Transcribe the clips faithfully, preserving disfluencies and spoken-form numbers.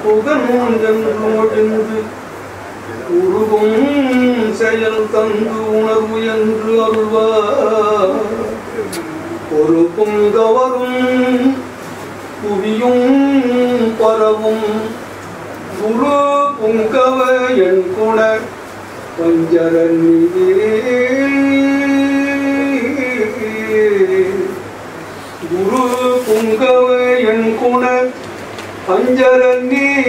புகழ்ந்து உருகும் செயல் தந்து உணர்வு என்று அருள்வார். ஒரு பொங்கவரும் புவியும் பரவும் குரு பொங்கவ என் குண பஞ்சரன் குரு பொங்கவ என் குண பஞ்சரன்னே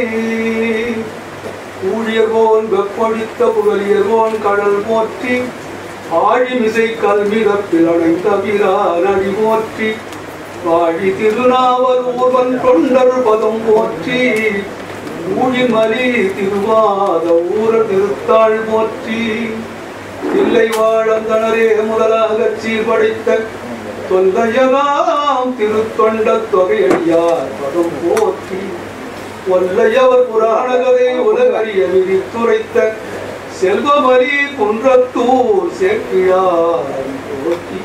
ஊழியர்கோன் வெப்பொழித்த புகழியர்கோன் கடல் போற்றி ஆழிமிசை கல்மிதப்பில் அடைந்த வீரானடி போற்றி வாழி திருநாவல் ஊர்வன் தொண்டர் பதம் போற்றி ஊழிமலி திருவாத ஊர திருத்தாள் போற்றி இல்லை வாழந்தனரே முதலாக சீர்படைத்த தொல்லையலாம் திருத்தொண்ட தொகையடியார் பதம் போற்றி வல்லையவர் புராண கதை உலகறிய விரித்துரைத்த செல்வமரி குன்றத்தூர் சேக்கிழார் போற்றி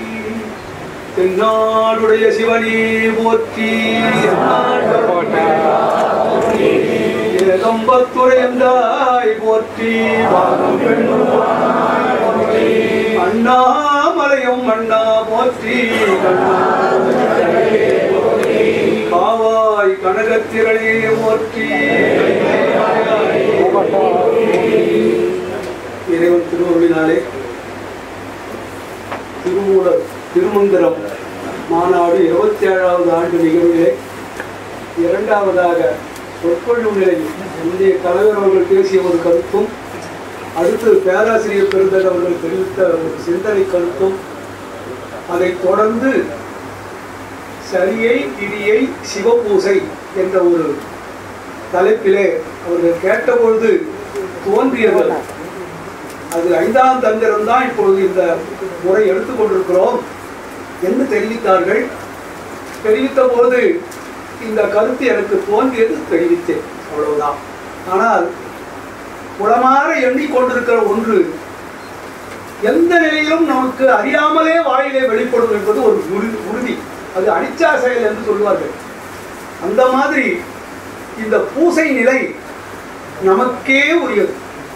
தென்னாடுடைய சிவனே போற்றி ஏகம்பத்துரையந்தாய் போற்றி அண்ணாமலையும் அண்ணா போற்றி காவாய் கனகத்திரளே போற்றி இறைவன் திருவருளினாலே திருமூலர் திருமந்திரம் மாநாடு இருபத்தி ஏழாவது ஆண்டு நிகழ்விலே இரண்டாவதாக சொற்பொழிவு நிலையில் முந்தைய தலைவர் அவர்கள் பேசிய ஒரு கருத்தும் அடுத்து பேராசிரியர் பெருந்தர் அவர்கள் தெரிவித்த ஒரு சிந்தனை கருத்தும் அதைத் தொடர்ந்து சரியை கிரியை சிவபூசை என்ற ஒரு தலைப்பிலே அவர்கள் கேட்டபொழுது தோன்றியது அது ஐந்தாம் தந்திரம் தான் இப்பொழுது இந்த முறை எடுத்துக்கொண்டிருக்கிறோம் என்று தெரிவித்தார்கள். தெரிவித்த போது இந்த கருத்து எனக்கு தோன்றியது தெரிவித்தேன், அவ்வளவுதான். ஆனால் புலமாற எண்ணிக்கொண்டிருக்கிற ஒன்று எந்த நிலையிலும் நமக்கு அறியாமலே வாயிலே வெளிப்படும் என்பது ஒரு உறுதி. அது அனிச்சா செயல் என்று சொல்வார்கள். அந்த மாதிரி இந்த பூசை நிலை நமக்கே உரியது.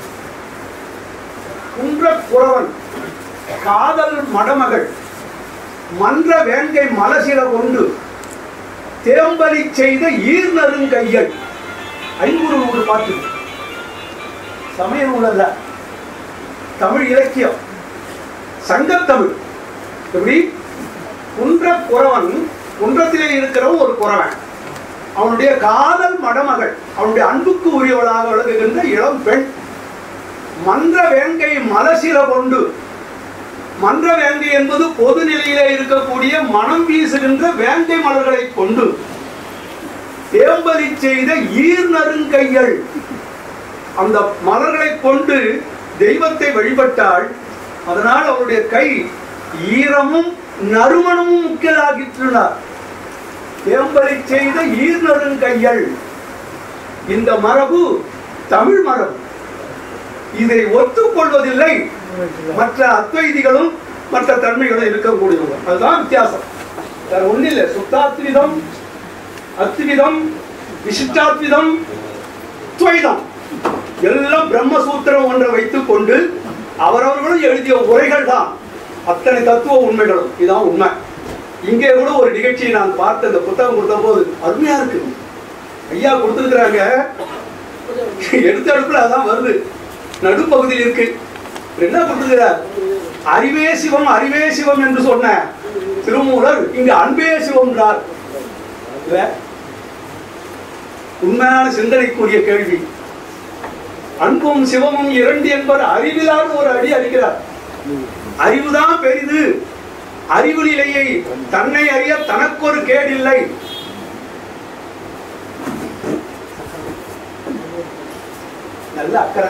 குன்ற குறவன் காதல் மடமகள் மன்ற வேங்கை மலசில கொண்டு தேம்பலி செய்த ஈர்நருங்கையல் ஐங்குறு நூறு பாட்டு. சமய நூல் அல்ல, தமிழ் இலக்கியம், சங்கத்தமிழ். எப்படி குன்ற குறவன், குன்றத்திலே இருக்கிற ஒரு குறவன், அவனுடைய காதல் மடமகள், அவனுடைய அன்புக்கு உரியவளாக விளங்குகின்ற இளம் பெண் மன்ற வேங்கை மலசில கொண்டு. மன்ற வேங்கை என்பது பொது நிலையிலே இருக்கக்கூடிய மனம் வீசுகின்ற வேங்கை மலர்களை கொண்டு தேம்பலி செய்த ஈர்நருங்கையல், அந்த மலர்களை கொண்டு தெய்வத்தை வழிபட்டாள். அதனால் அவருடைய கை ஈரமும் நறுமணமும் முக்கியதாகின்றார். தேம்பலி செய்த ஈர்நருங்கையல். இந்த மரபு தமிழ் மரபு. இதை ஒத்துக்கொள்வதில்லை மற்ற அத்வைதிகளும் மற்ற தன்மைகளும் இருக்கக்கூடியவங்க. அதுதான் வித்தியாசம், வேற ஒன்றும் இல்லை. சுத்தாத்விதம், அத்விதம், விசிஷ்டாத்விதம், துவைதம் எல்லாம் பிரம்மசூத்திரம் ஒன்றை வைத்துக் கொண்டு அவரவர்களும் எழுதிய உரைகள் தான் அத்தனை தத்துவ உண்மைகளும். இதுதான் உண்மை. இங்கே கூட ஒரு நிகழ்ச்சியை நான் பார்த்த இந்த புத்தகம் கொடுத்த போது அருமையா இருக்கு. ஐயா கொடுத்துருக்கிறாங்க, எடுத்த அடுப்புல அதான் வருது, நடுப்பகுதியில் இருக்கு. என்ன கொடுத்துக்கிறார்? அறிவே சிவம் அறிவே சிவம் என்று சொன்ன திருமூலர் இங்கு அன்பே சிவம் என்றார். உண்மையான சிந்தனைக்குரிய கேள்வி. அன்பும் சிவமும் இரண்டு என்பது அறிவிலான ஒரு அடி அடிக்கிறார். அறிவுதான் பெரிது. அறிவு நிலையை தன்னை அறிய தனக்கொரு கேடில்லை. நல்ல அக்கறை.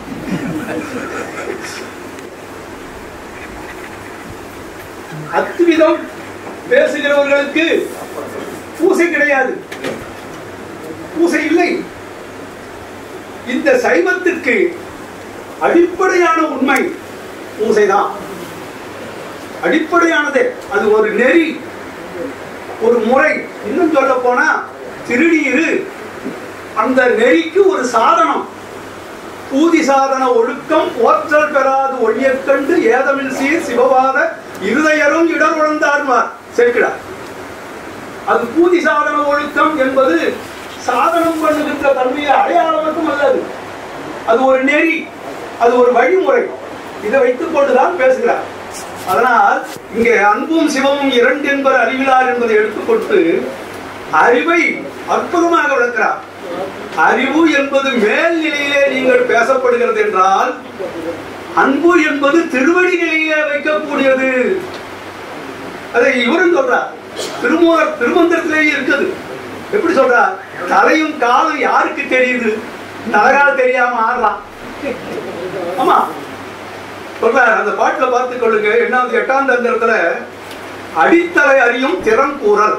அத்விதம் பேசுகிறவர்களுக்கு பூசை கிடையாது, பூசை இல்லை. இந்த சைவத்திற்கு அடிப்படையான உண்மை பூசைதான். அடிப்படையானது அது ஒரு நெறி, ஒரு முறை. இன்னும் சொல்ல போனா திருநீரு அந்த நெறிக்கு ஒரு சாதனம். பூதி சாதன ஒழுக்கம் போற்றல் பெறாது ஒழியக் கண்டு ஏதமில் சீர் சிவவாத இருதயரும் இடர் உழந்தார்வார் சேர்க்கிறார். அது பூதி சாதன ஒழுக்கம் என்பது சாதனம் பண்ணுகின்ற தன்மையை அடையாளம் மட்டும் அல்லது, அது ஒரு நெறி, அது ஒரு வழிமுறை. இதை வைத்துக் கொண்டுதான் பேசுகிறார். அதனால் இங்கே அன்பும் சிவமும் இரண்டு என்பர் அறிவிலார் என்பதை எடுத்துக்கொண்டு அறிவை அற்புதமாக விளக்கிறார். அறிவு என்பது மேல் நிலையிலே நீங்கள் பேசப்படுகிறது என்றால், அன்பு என்பது திருவடி நிலையிலே வைக்கக்கூடியது. அதை இவரும் சொல்றார். திருமூலர் திருமந்திரத்திலேயே இருக்குது. எப்படி சொல்றார்? தலையும் காலும் யாருக்கு தெரியுது? தலைகால் தெரியாம ஆடலாம். ஆமா சொல்றார். அந்த பாட்டுல பார்த்துக் கொள்ளுங்க. என்னாவது எட்டாம் தந்திரத்துல அடித்தலை அறியும் திறம் கூறல்.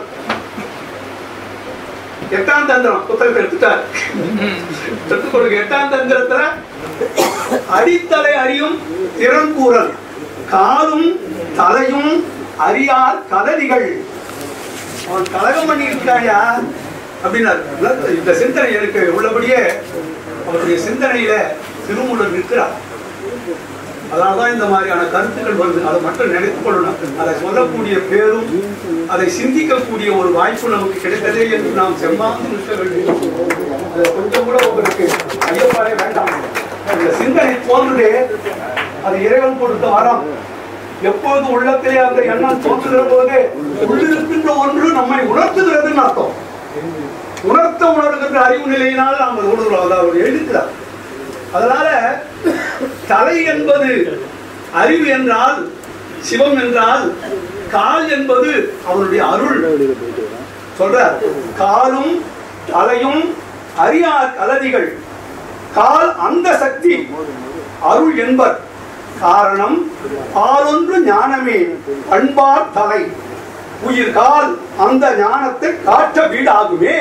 எட்டாம் தந்திரம் புத்தகத்தை எடுத்துட்டார். எடுத்துக்கொள்ளுங்க. எட்டாம் தந்திரத்துல அடித்தலை அறியும் திறம் கூறல். காலும் தலையும் அறியார் கதலிகள். அவன் கலகம் பண்ணி இருக்காயா அப்படின்னாரு. இந்த சிந்தனை எனக்கு உள்ளபடியே அவருடைய சிந்தனையில திருமூலர் நிற்கிறார். அதனால்தான் இந்த மாதிரியான கருத்துக்கள் வருது. அதை மட்டும் நினைத்துக் கொள்ளணும். அதை சொல்லக்கூடிய பேரும் அதை சிந்திக்கக்கூடிய ஒரு வாய்ப்பு நமக்கு கிடைத்ததே என்று நாம் செம்மாந்து நிற்க வேண்டும். அதை கொஞ்சம் கூட உங்களுக்கு ஐயப்பாடே வேண்டாம். இந்த சிந்தனை தோன்றுதே அது இறைவன் கொடுத்த வரம். எப்போது உள்ளத்திலே அந்த எண்ணம் தோன்றுகிற போது உள்ளிருக்கின்ற ஒன்று நம்மை உணர்த்துகிறதுன்னு அர்த்தம். உணர்த்த உணர்கின்ற அறிவு நிலையினால் நாம் உணர்கிறோம். அதாவது எழுதுகிறார். அதனால தலை என்பது அறிவு என்றால், சிவம் என்றால், கால் என்பது அவருடைய அருள். சொல்றார். காலும் தலையும் அறியார் கலதிகள். கால் அந்த சக்தி அருள் என்பர். காரணம் காலொன்று ஞானமே பண்பார் தலை. உயிர் கால் அந்த ஞானத்தை காற்ற வீடாகுமே.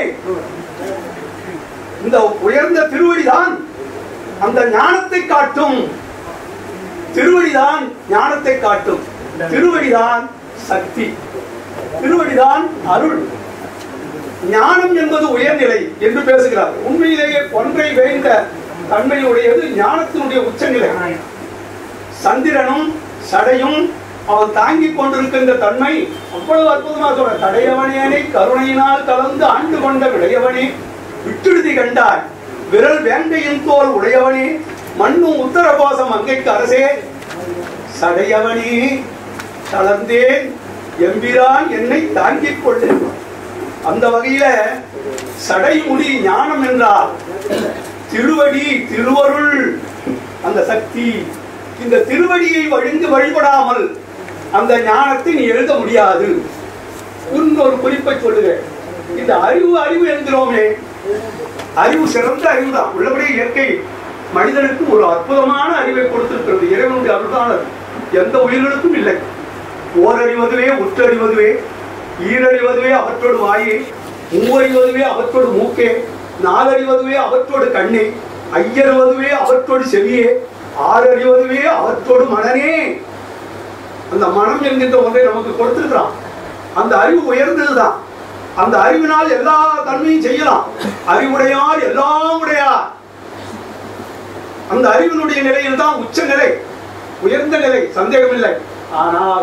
இந்த உயர்ந்த திருவடிதான் அந்த ஞானத்தை காட்டும். திருவடிதான் ஞானத்தை காட்டும். திருவடிதான் சக்தி. திருவடிதான் அருள். ஞானம் என்பது உயர்நிலை என்று பேசுகிறார். உண்மையிலேயே ஒன்றை வேண்ட தன்மையுடையது ஞானத்தினுடைய உச்சநிலை. சந்திரனும் சடையும் அவன் தாங்கிக் கொண்டிருக்கின்ற தன்மை அவ்வளவு அற்புதமாக சொல்ற. தடையவனேனை கருணையினால் கலந்து ஆண்டு கொண்ட விடையவனே விட்டுடுதி கண்டாய் விரல் வேங்கையின் தோல் உடையவனே மண்ணும் உத்தரகோசம் அங்கைக்கு அரசே சடையவனே தளர்ந்தேன் எம்பிரான் என்னை தாங்கிக் கொள்ளேன். அந்த வகையில சடைமுடி ஞானம் என்றால் திருவடி திருவருள் அந்த சக்தி. இந்த திருவடியை வழிந்து வழிபடாமல் அந்த ஞானத்தை நீ எழுத முடியாது. இன்னொரு குறிப்பை சொல்லுகிறேன். இந்த அறிவு அறிவு என்கிறோமே, அறிவு சிறந்த அறிவு தான். உள்ளபடியே இயற்கை மனிதனுக்கு ஒரு அற்புதமான அறிவை கொடுத்திருக்கிறது. இறைவனுடைய அருள்தான் எந்த உயிர்களுக்கும் இல்லை. ஓரறிவதுவே உற்றறிவதுவே ஈரறிவதுவே அவற்றோடு வாயே மூவறிவதுவே அவற்றோடு மூக்கே நாலறிவதுவே அவற்றோடு கண்ணே ஐயறிவதுவே அவற்றோடு செவியே ஆறறிவதுவே அவற்றோடு மனனே. அந்த மனம் என்கின்ற ஒன்றை நமக்கு கொடுத்திருக்கிறான். அந்த அறிவு உயர்ந்ததுதான். அந்த அறிவினால் எல்லா தன்மையும் செய்யலாம். அறிவுடையார் எல்லாம் உடையார். அந்த அறிவினுடைய நிலையில் தான் உச்ச நிலை, உயர்ந்த நிலை, சந்தேகம் இல்லை. ஆனால்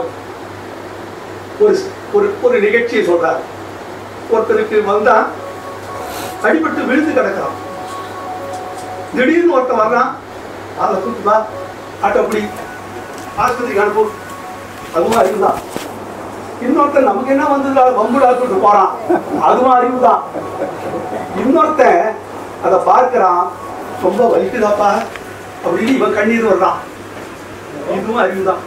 ஒரு ஒரு நிகழ்ச்சியை சொல்றார். ஒருத்தருக்கு வந்தா அடிபட்டு விழுந்து கிடக்கிறான். திடீர்னு ஒருத்தன் வர்றான். அதை தூக்குதா ஆட்டப்படி ஆஸ்பத்திரிக்கு அனுப்பும். அதுவும் அறிவுதான். இன்னொருத்தன் நமக்கு என்ன வந்தது வம்பு டாக்டருக்கு போறான். அதுவும் அறிவுதான். இன்னொருத்தன் அதை பார்க்கிறான். ரொம்ப வலிக்குதாப்பா அப்படின்னு இவன் கண்ணீர் வர்றான். இதுவும் அறிவுதான்.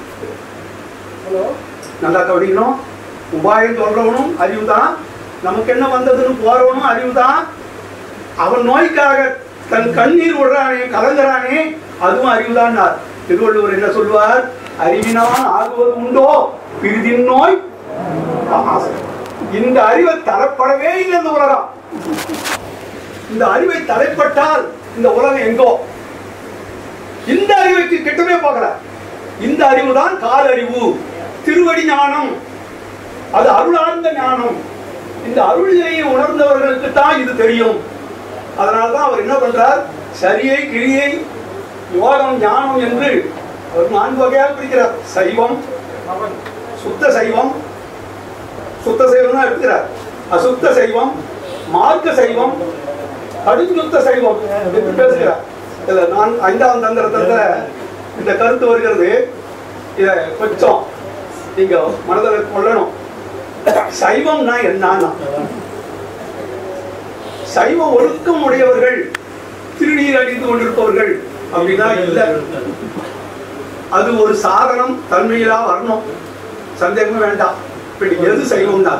நல்லா கவனிக்கணும். உபாயம் சொல்றவனும் அறிவுதான். நமக்கு என்ன வந்ததுன்னு போறவனும் அறிவுதான். அவன் நோய்க்காக தன் கண்ணீர் விடுறானே கலங்குறானே அதுவும் அறிவுதான். திருவள்ளுவர் என்ன சொல்வார்? அறிவினால் ஆகுவது உண்டோ பிரிதின் நோய். இந்த அறிவை தரப்படவே இல்லை இந்த உலகம். இந்த அறிவை தலைப்பட்டால் இந்த உலகம் எங்கோ. இந்த அறிவுக்கு கிட்டவே போகல. இந்த அறிவு தான் கால் அறிவு, திருவடி ஞானம். அது அருளார்ந்த ஞானம். இந்த அருள் நிலையை உணர்ந்தவர்களுக்கு தான் இது தெரியும். அதனால்தான் அவர் என்ன பண்றார், சரியை கிரியை யோகம் ஞானம் என்று அவர் நான்கு வகையாக பிரிக்கிறார். சைவம், சுத்த சைவம், சுத்த சைவம் எடுக்கிறார், அசுத்த சைவம், மார்க்க சைவம், கடுஞ்சுத்த சைவம் என்று பேசுகிறார். இதுல நான் ஐந்தாம் தந்திரத்துல இந்த கருத்து வருகிறது. இத கொஞ்சம் நீங்க மனதில் கொள்ளணும். சைவம்னா என்னன்னா, சைவ ஒழுக்கம் உடையவர்கள், திருநீர் அடித்து கொண்டிருப்பவர்கள் அப்படின்னா இல்ல. அது ஒரு சாதனம், தன்மையிலா வரணும், சந்தேகமே வேண்டாம். இப்படி எது சைவம்னா,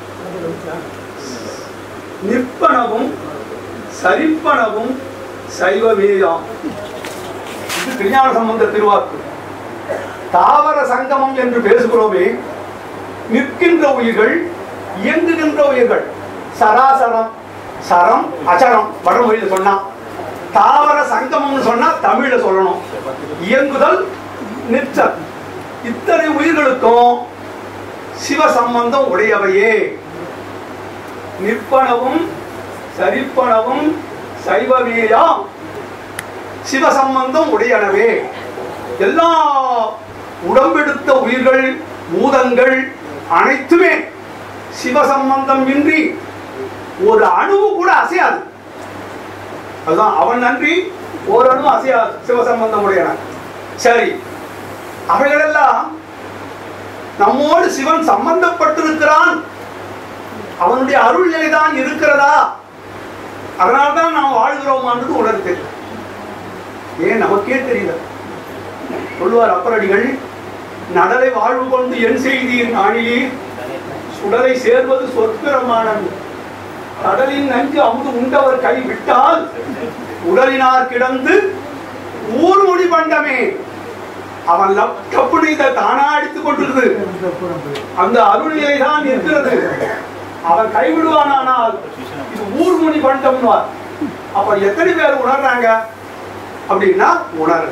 நிற்பனவும் சரிப்பனவும் சைவமேயாம். இது திருஞான சம்பந்த திருவாக்கு. தாவர சங்கமம் என்று பேசுகிறோமே, நிற்கின்ற உயிர்கள், இயங்குகின்ற உயிர்கள், சராசரம், சரம் அச்சரம் வடமொழியில் சொன்னா, தாவர சங்கமம் சொன்னா தமிழ்ல சொல்லணும். இயங்குதல், நிற்றல், இத்தனை உயிர்களுக்கும் சிவ சம்பந்தம் உடையவையே. நிற்பனவும் சரிப்பனவும் சைவமேயாம், சிவ சம்பந்தம் உடையனவே. எல்லா உடம்பெடுத்த உயிர்கள், பூதங்கள் அனைத்துமே சிவசம்பந்தம் இன்றி ஒரு அணுவு கூட அசையாது. அதுதான் அவன் நன்றி ஒரு அணு அசையாது, சிவசம்பந்தம் உடையன. சரி, அவைகளெல்லாம் நம்மோடு சிவன் சம்பந்தப்பட்டிருக்கிறான், அவனுடைய அருள் நிலைதான் இருக்கிறதா, அதனால்தான் நாம் வாழ்கிறோமான்றது உணர்த்து. ஏன் நமக்கே தெரியல. சொல்லுவார் அப்பரடிகள், நடலை வாழ்வு கொண்டு என் செய்தியின் ஆணிலீர், சுடலை சேர்வது சொற்பிரமானது, கடலின் நஞ்சு அமுது உண்டவர் கை விட்டால் உடலினார் கிடந்து ஊர்மொழி பண்டமே. அவன் கப்புனி இதை தானா அடித்துக் கொண்டிருது, அந்த அருள்நிலை தான் இருக்கிறது. அவன் கைவிடுவானால் இது ஊர்மொழி பண்டம். அப்ப எத்தனை பேர் உணர்றாங்க அப்படின்னா, உணர்ற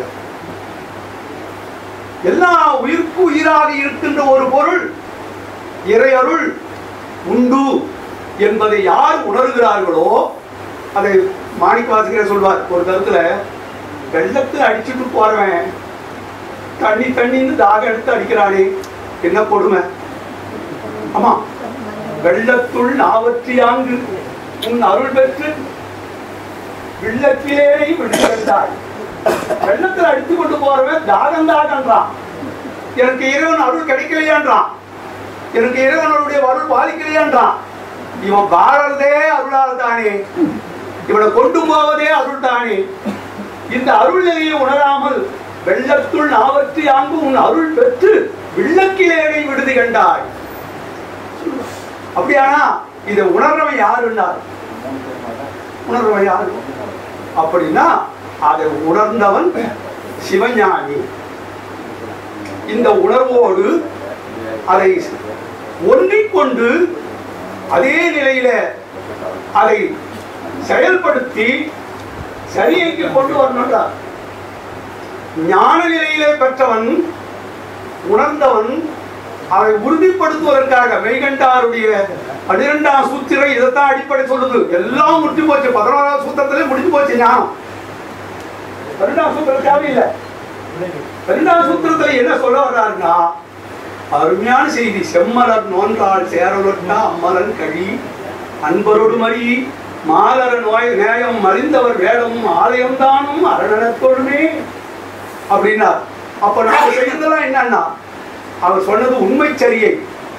எல்லா உயிர்க்கு உயிராக இருக்கின்ற ஒரு பொருள் இறை அருள் உண்டு என்பதை யார் உணர்கிறார்களோ, அதை மாணிக்கவாசகர் சொல்வார் ஒரு கருத்துல, வெள்ளத்தில் அடிச்சுட்டு போறவன் தண்ணி தண்ணின்னு தாகம் எடுத்து அடிக்கிறானே, என்ன கொடுமை. ஆமா, வெள்ளத்துள் நாவற்றியாங்கு உன் அருள் பெற்று வெள்ளத்திலே விடுகின்றாய். வெள்ளத்தில் அடித்து கொண்டு போறவன் தாகம் தாகன்றான், எனக்கு இறைவன் அருள் கிடைக்கலையான்றான், எனக்கு இறைவனுடைய அருள் பாதிக்கலையான்றான். இவன் வாழறதே அருளால் தானே, இவனை கொண்டு போவதே அருள் தானே. இந்த அருள் நிலையை உணராமல் வெள்ளத்துள் நாவற்றி ஆங்கு உன் அருள் பெற்று விளக்கிலேனை விடுதி கண்டாய். அப்படியானா இதை உணர்றவன் யாருன்னார், உணர்றவன் யாரு அப்படின்னா, அதை உணர்ந்தவன் சிவஞானி. இந்த உணர்வோடு அதை ஒன்றிக்கொண்டு அதே நிலையில அதை செயல்படுத்தி சரியாக கொண்டு வரணும்டா. ஞான நிலையிலே பெற்றவன், உணர்ந்தவன், அதை உறுதிப்படுத்துவதற்காக மெய்கண்டாருடைய பன்னிரெண்டாம் சூத்திரம் இதைத்தான் அடிப்படை சொல்லுது. எல்லாம் முடிஞ்சு போச்சு, பதினோராம் சூத்திரத்திலே முடிஞ்சு போச்சு ஞானம். பன்னெண்டாம் சூத்திரம் தேவையில்லை. பன்னெண்டாம் சூத்திரத்துல என்ன சொல்ல வர்றாருன்னா, அருமையான செய்தி. செம்மலர் நோன்றாள் சேரலொட்டா அம்மலன் கழி அன்பரோடு மறி மாலர நோய் நேயம் மறிந்தவர் வேடமும் ஆலயம் தானும் அரணத்தொழுமே அப்படின்னா. அப்ப நாம செய்யறதெல்லாம் என்னன்னா, அவர் சொன்னது உண்மை சரியை,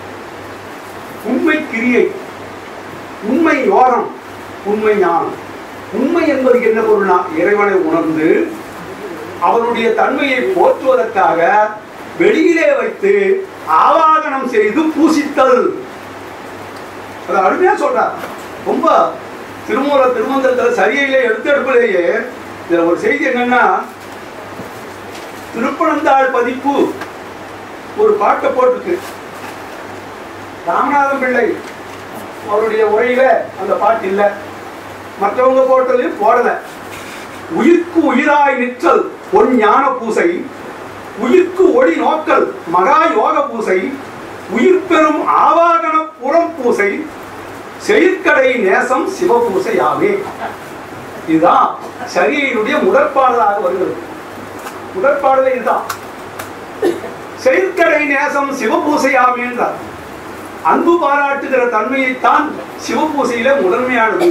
உண்மை கிரியை, உண்மை யோகம், உண்மை ஞானம். உண்மை என்பது என்ன பொருள்னா, இறைவனை உணர்ந்து அவனுடைய தன்மையை போற்றுவதற்காக வெளியிலே வைத்து ஆவாகனம் செய்து பூசித்தல். அதை அருமையா சொல்றார். ரொம்ப திருமூல திருமந்திரத்துல சரியிலே எடுத்து எடுப்பிலேயே இதுல ஒரு செய்தி என்னன்னா, திருப்பனந்தாள் பதிப்பு ஒரு பாட்டை போட்டுருக்கு. ராமநாதன் பிள்ளை அவருடைய உரையில அந்த பாட்டு இல்ல, மற்றவங்க போட்டதையும் போடல. உயிர்க்கு உயிராய் நிற்றல் பொன் ஞான பூசை, உயிர்க்கு ஒளி நோக்கல் மகா யோக பூசை, உயிர் பெறும் ஆவாகன புறம் பூசை, செயற்கடை நேசம் சிவபூசை ஆவே. இதுதான் சரியையினுடைய முதற்பாடலாக வருகிறது. முதற்பாடலே இதுதான். செயற்கடை நேசம் சிவபூசையாமே என்றார். அன்பு பாராட்டுகிற தன்மையைத்தான் சிவபூசையில முதன்மையானது.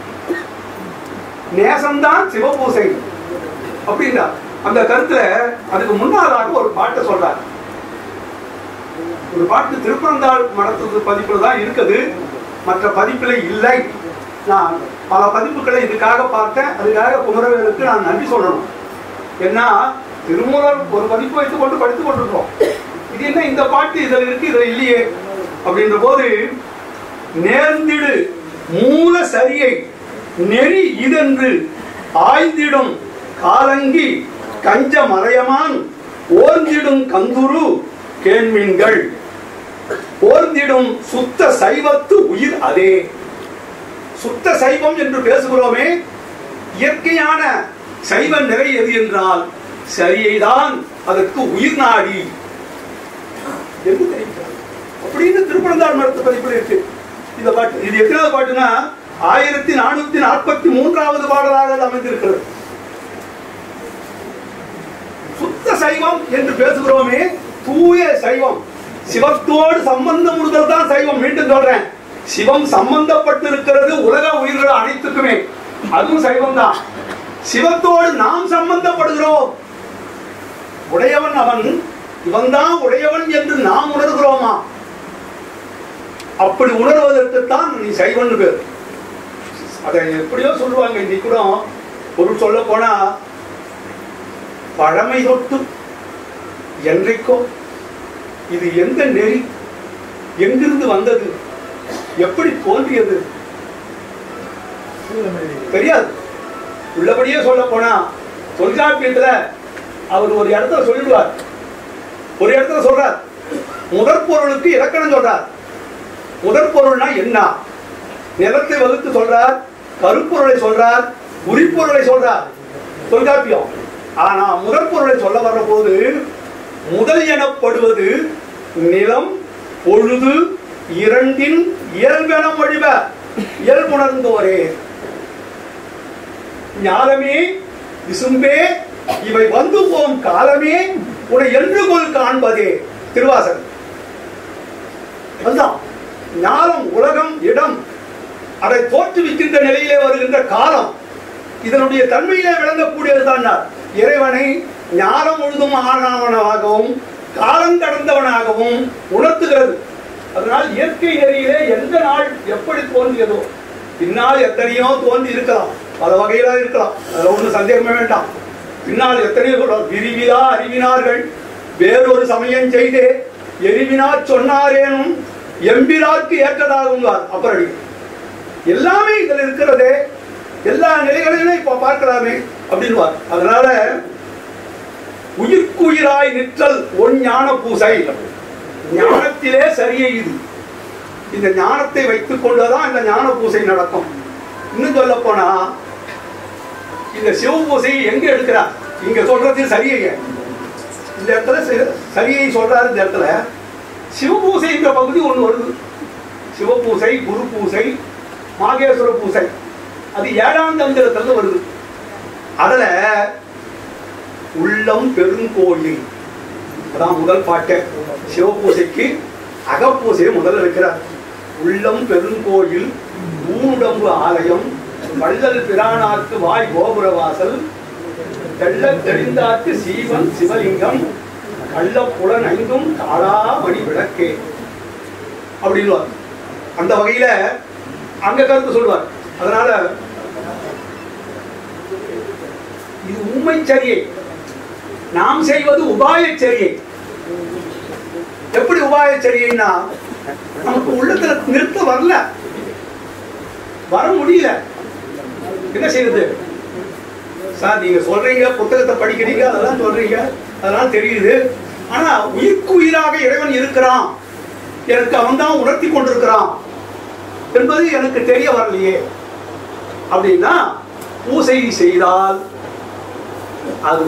நேசம்தான் சிவபூசை அப்படின்னா அந்த கருத்துல அதுக்கு முன்னாளாக ஒரு பாட்டை சொல்றார். ஒரு பாட்டு திருப்பரந்தாள் மடத்து பதிப்புல தான் இருக்குது, மற்ற பதிப்புல இல்லை. நான் பல பதிப்புகளை இதுக்காக பார்த்தேன். அதுக்காக குமரவேலுக்கு நான் நன்றி சொல்லணும். ஏன்னா திருமூலர் ஒரு பதிப்பு வைத்துக் கொண்டு படித்துக் கொண்டிருக்கோம். இது என்ன இந்த பாட்டு இதில் இருக்கு இதில் இல்லையே அப்படின்ற போது, நேர்ந்திடு மூல சரியை நெறி இதென்று ஆய்ந்திடும் காலங்கி கஞ்ச மறையமான் ஓர்ந்திடும் கந்துரு கேண்மீன்கள் ஓர்ந்திடும் சுத்த சைவத்து உயிர் அதே. சுத்த சைவம் என்று பேசுகிறோமே, இயற்கையான சைவ நிலை எது என்றால் சரியைதான் அதற்கு உயிர் நாடி என்று தெரிவிக்கிறார். அப்படின்னு திருப்பரந்தாள் மடத்து பதிப்பில் இருக்கு இந்த பாட்டு. இது எத்தனாவது பாட்டுனா ஆயிரத்தி நானூத்தி நாற்பத்தி மூன்றாவது பாடலாக அமைந்திருக்கிறது. சுத்த சைவம் என்று பேசுகிறோமே, தூய சைவம், சிவத்தோடு சம்பந்தம் உள்ளது தான் சைவம். மீண்டும் சொல்றேன், சிவம் சம்பந்தப்பட்டிருக்கிறது உலக உயிர்கள் அனைத்துக்குமே, அதுவும் சைவம் தான். சிவத்தோடு நாம் சம்பந்தப்படுகிறோம். உடையவன் அவன், இவன் தான் உடையவன் என்று நாம் உணர்கிறோமா? அப்படி உணர்வதற்குத்தான் நீ சைவன் பேர். அதை எப்படியோ சொல்லுவாங்க. இன்னைக்கு கூட பொருள் சொல்ல போனா, பழமை தொட்டு என்றைக்கோ இது எந்த நெறி, எங்கிருந்து வந்தது, எப்படி தோன்றியது தெரியாது. உள்ளபடியே சொல்ல போனா தொல்காப்பியத்துல அவர் ஒரு இடத்துல சொல்லிடுவார். ஒரு இடத்துல சொல்றார், முதற்பொருளுக்கு இலக்கணம் சொல்றார். முதற்பொருள்னா என்ன? நிலத்தை வகுத்து சொல்றார், கருப்பொருளை சொல்றார், உரிப்பொருளை சொல்றார் தொல்காப்பியம். ஆனா முதற்பொருளை சொல்ல வர்ற போது, முதல் எனப்படுவது நிலம் பொழுது இரண்டின் இயல்பென மொழிவ இயல்புணர்ந்தோரே. ஞானமே விசும்பே இவை வந்து போம் காலமே உன்னை என்று கொள் காண்பதே. திருவாசகம். அதுதான் ஞானம், உலகம், இடம், அதை தோற்றுவிக்கின்ற நிலையிலே வருகின்ற காலம், இதனுடைய தன்மையிலே விளங்கக்கூடியதுதான் இறைவனை ஞானம் முழுதும் ஆனவனாகவும் காலம் கடந்தவனாகவும் உணர்த்துகிறது. அதனால் இயற்கை நெறியிலே எந்த நாள் எப்படி தோன்றியதோ, பின்னால் எத்தனையோ தோன்றி இருக்கலாம், பல வகையில இருக்கலாம், அதுல ஒன்றும் சந்தேகமே வேண்டாம். பின்னால் எத்தனையோ சொல்றார், விரிவிலா அறிவினார்கள் வேறொரு சமயம் செய்தே எரிவினார் சொன்னாரேனும் எம்பிராக்கு ஏற்றதாகும். அப்புறம் எல்லாமே இதுல இருக்கிறதே, எல்லா நிலைகளிலும் இப்ப பார்க்கலாமே அப்படின்னு. அதனால உயிர்க்குயிராய் நிற்றல் ஒன் ஞான பூசை. ஞானத்திலே சரியே இது. இந்த ஞானத்தை வைத்துக் கொண்டுதான் இந்த ஞான பூசை நடக்கும். இன்னும் சொல்ல போனா, இந்த சிவ பூசையை எங்க எடுக்கிறார்? இங்க சொல்றது சரியை, இந்த இடத்துல சரியை சொல்றாரு. இந்த இடத்துல சிவபூசைங்கிற பகுதி ஒண்ணு வருது. சிவபூசை, குரு பூசை, மாகேஸ்வர பூசை, அது ஏழாம் தந்திரத்துல வருது. அதுல உள்ளம் பெருங்கோயில் அதான் முதல் பாட்டு. சிவபூசைக்கு அகப்பூசையை முதல்ல வைக்கிறார். உள்ளம் பெருங்கோயில் ஊனுடம்பு ஆலயம் வள்ளல் பிரானார்க்கு வாய் கோபுரவாசல் தெள்ள தெளிந்தார்க்கு சீவன் சிவலிங்கம் கள்ள புலன் ஐந்தும் காளாமணி விளக்கே அப்படின்னு அந்த வகையில அங்க கருத்து சொல்வார். அதனால இது உண்மை சரியை, நாம் செய்வது உபாய சரியை. எப்படி உபாய சரியா? நமக்கு உள்ளத்துல நிறுத்த வரல, வர முடியல, என்ன செய்யுது? சார் நீங்க சொல்றீங்க, புத்தகத்தை படிக்கிறீங்க, அதெல்லாம் சொல்றீங்க, அதெல்லாம் தெரியுது. ஆனா உயிர்க்கு உயிராக இறைவன் இருக்கிறான், எனக்கு அவன் தான் உணர்த்தி கொண்டிருக்கிறான் என்பது எனக்கு தெரிய வரலையே. அப்படின்னா பூசை செய்தால், அது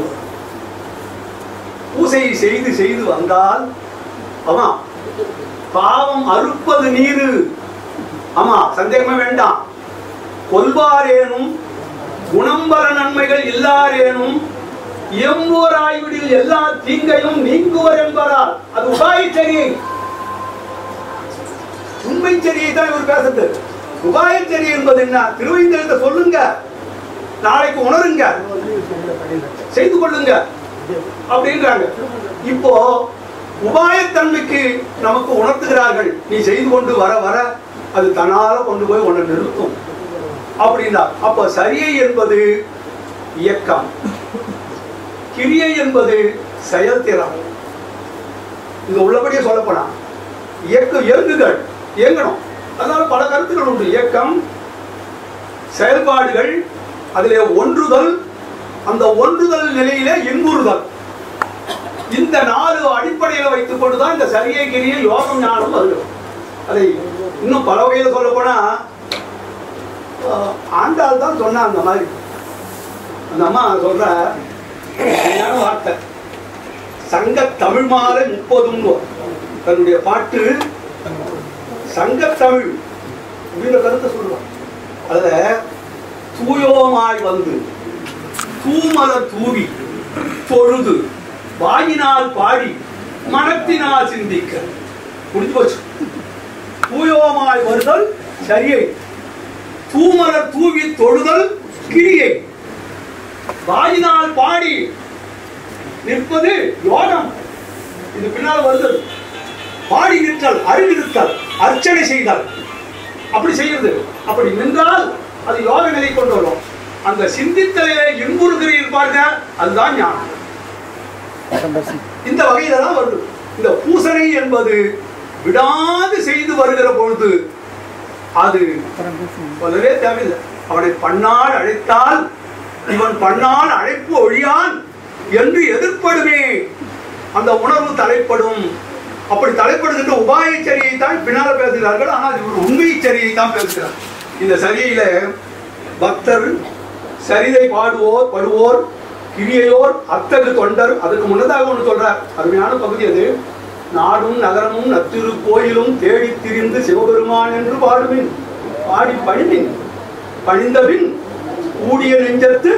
பூசை செய்து செய்து வந்தால், ஆமா பாவம் அறுப்பது நீரு, ஆமா சந்தேகமே வேண்டாம். கொல்வாரேனும் குண இன்னும் பல நன்மைகள் இல்லாரேனும் எம்போர் ஆய்விடில் எல்லா தீங்கையும் நீங்குவர் என்பதால் அது உபாயச்சரியை. உண்மை சரியை தான் இவர் பேசுறது. உபாயச்சரி என்பது என்ன? திருவைந்தெழுத்தை சொல்லுங்க, நாளைக்கு உணருங்க, செய்து கொள்ளுங்க அப்படின்றாங்க. இப்போ உபாயத்தன்மைக்கு நமக்கு உணர்த்துகிறார்கள். நீ செய்து கொண்டு வர வர அது தன்னால கொண்டு போய் உன்னை நிறுத்தும் அப்படின்னா. அப்போ சரியை என்பது இயக்கம், கிரியை என்பது செயல்திறம். இது உள்ளபடியே சொல்லப்போனா இயக்கம் இயங்குகள் இயங்கணும். அதனால பல கருத்துக்கள் உண்டு. இயக்கம், செயல்பாடுகள், அதிலே ஒன்றுதல், அந்த ஒன்றுதல் நிலையிலே இன்புறுதல். இந்த நாலு அடிப்படையில் வைத்துக் கொண்டுதான் இந்த சரியை கிரியை யோகம் ஞானம் வருது. அதை இன்னும் பல வகையில் சொல்ல போனா ஆண்டாள் தான் சொன்ன அந்த மாதிரி. அந்த அம்மா சொல்ற வார்த்தை சங்க தமிழ் மாலை முப்பதும் தன்னுடைய பாட்டு சங்க தமிழ் அப்படின்ற கருத்தை சொல்லுவான். அதுல தூயோமாய் வந்து தூமல தூவி பொழுது வாயினால் பாடி மனத்தினால் சிந்திக்க முடிஞ்சு போச்சு. தூயோமாய் வருதல் சரியை, தூமலர் தூவி தொழுதல் கிரியை, வாயினால் பாடி நிற்பது யோகம். இது பின்னால் வருதல். பாடி நிற்றல், அறிவித்தல், அர்ச்சனை செய்தல், அப்படி செய்யறது. அப்படி நின்றால் அது யோக நிலை கொண்டு வரும். அந்த சிந்தித்தலே இன்புறுகிறீர்கள் பாருங்க, அதுதான் ஞானம். இந்த வகையில தான் வருது. இந்த பூசனை என்பது விடாது செய்து வருகிற பொழுது அது சொல்லவே தேவையில்லை. அவனை பண்ணால் அழைத்தால் இவன் பண்ணால் அழைப்பு ஒழியான் என்று எதிர்ப்படுமே அந்த உணர்வு தலைப்படும். அப்படி தலைப்படுகின்ற உபாயச்சரியை தான் பின்னால பேசுகிறார்கள். ஆனால் இவர் உண்மை சரியை தான் பேசுகிறார். இந்த சரியில பக்தர், சரிதை பாடுவோர் படுவோர், கிரியையோர், அத்தகு தொண்டர். அதுக்கு முன்னதாக ஒன்று சொல்றார், அருமையான பகுதி அது. நாடும் நகரமும் நத்திரு கோயிலும் தேடி திரிந்து சிவபெருமான் என்று பாடுமின், பாடி பணிமின், பணிந்தபின் கூடிய நெஞ்சத்து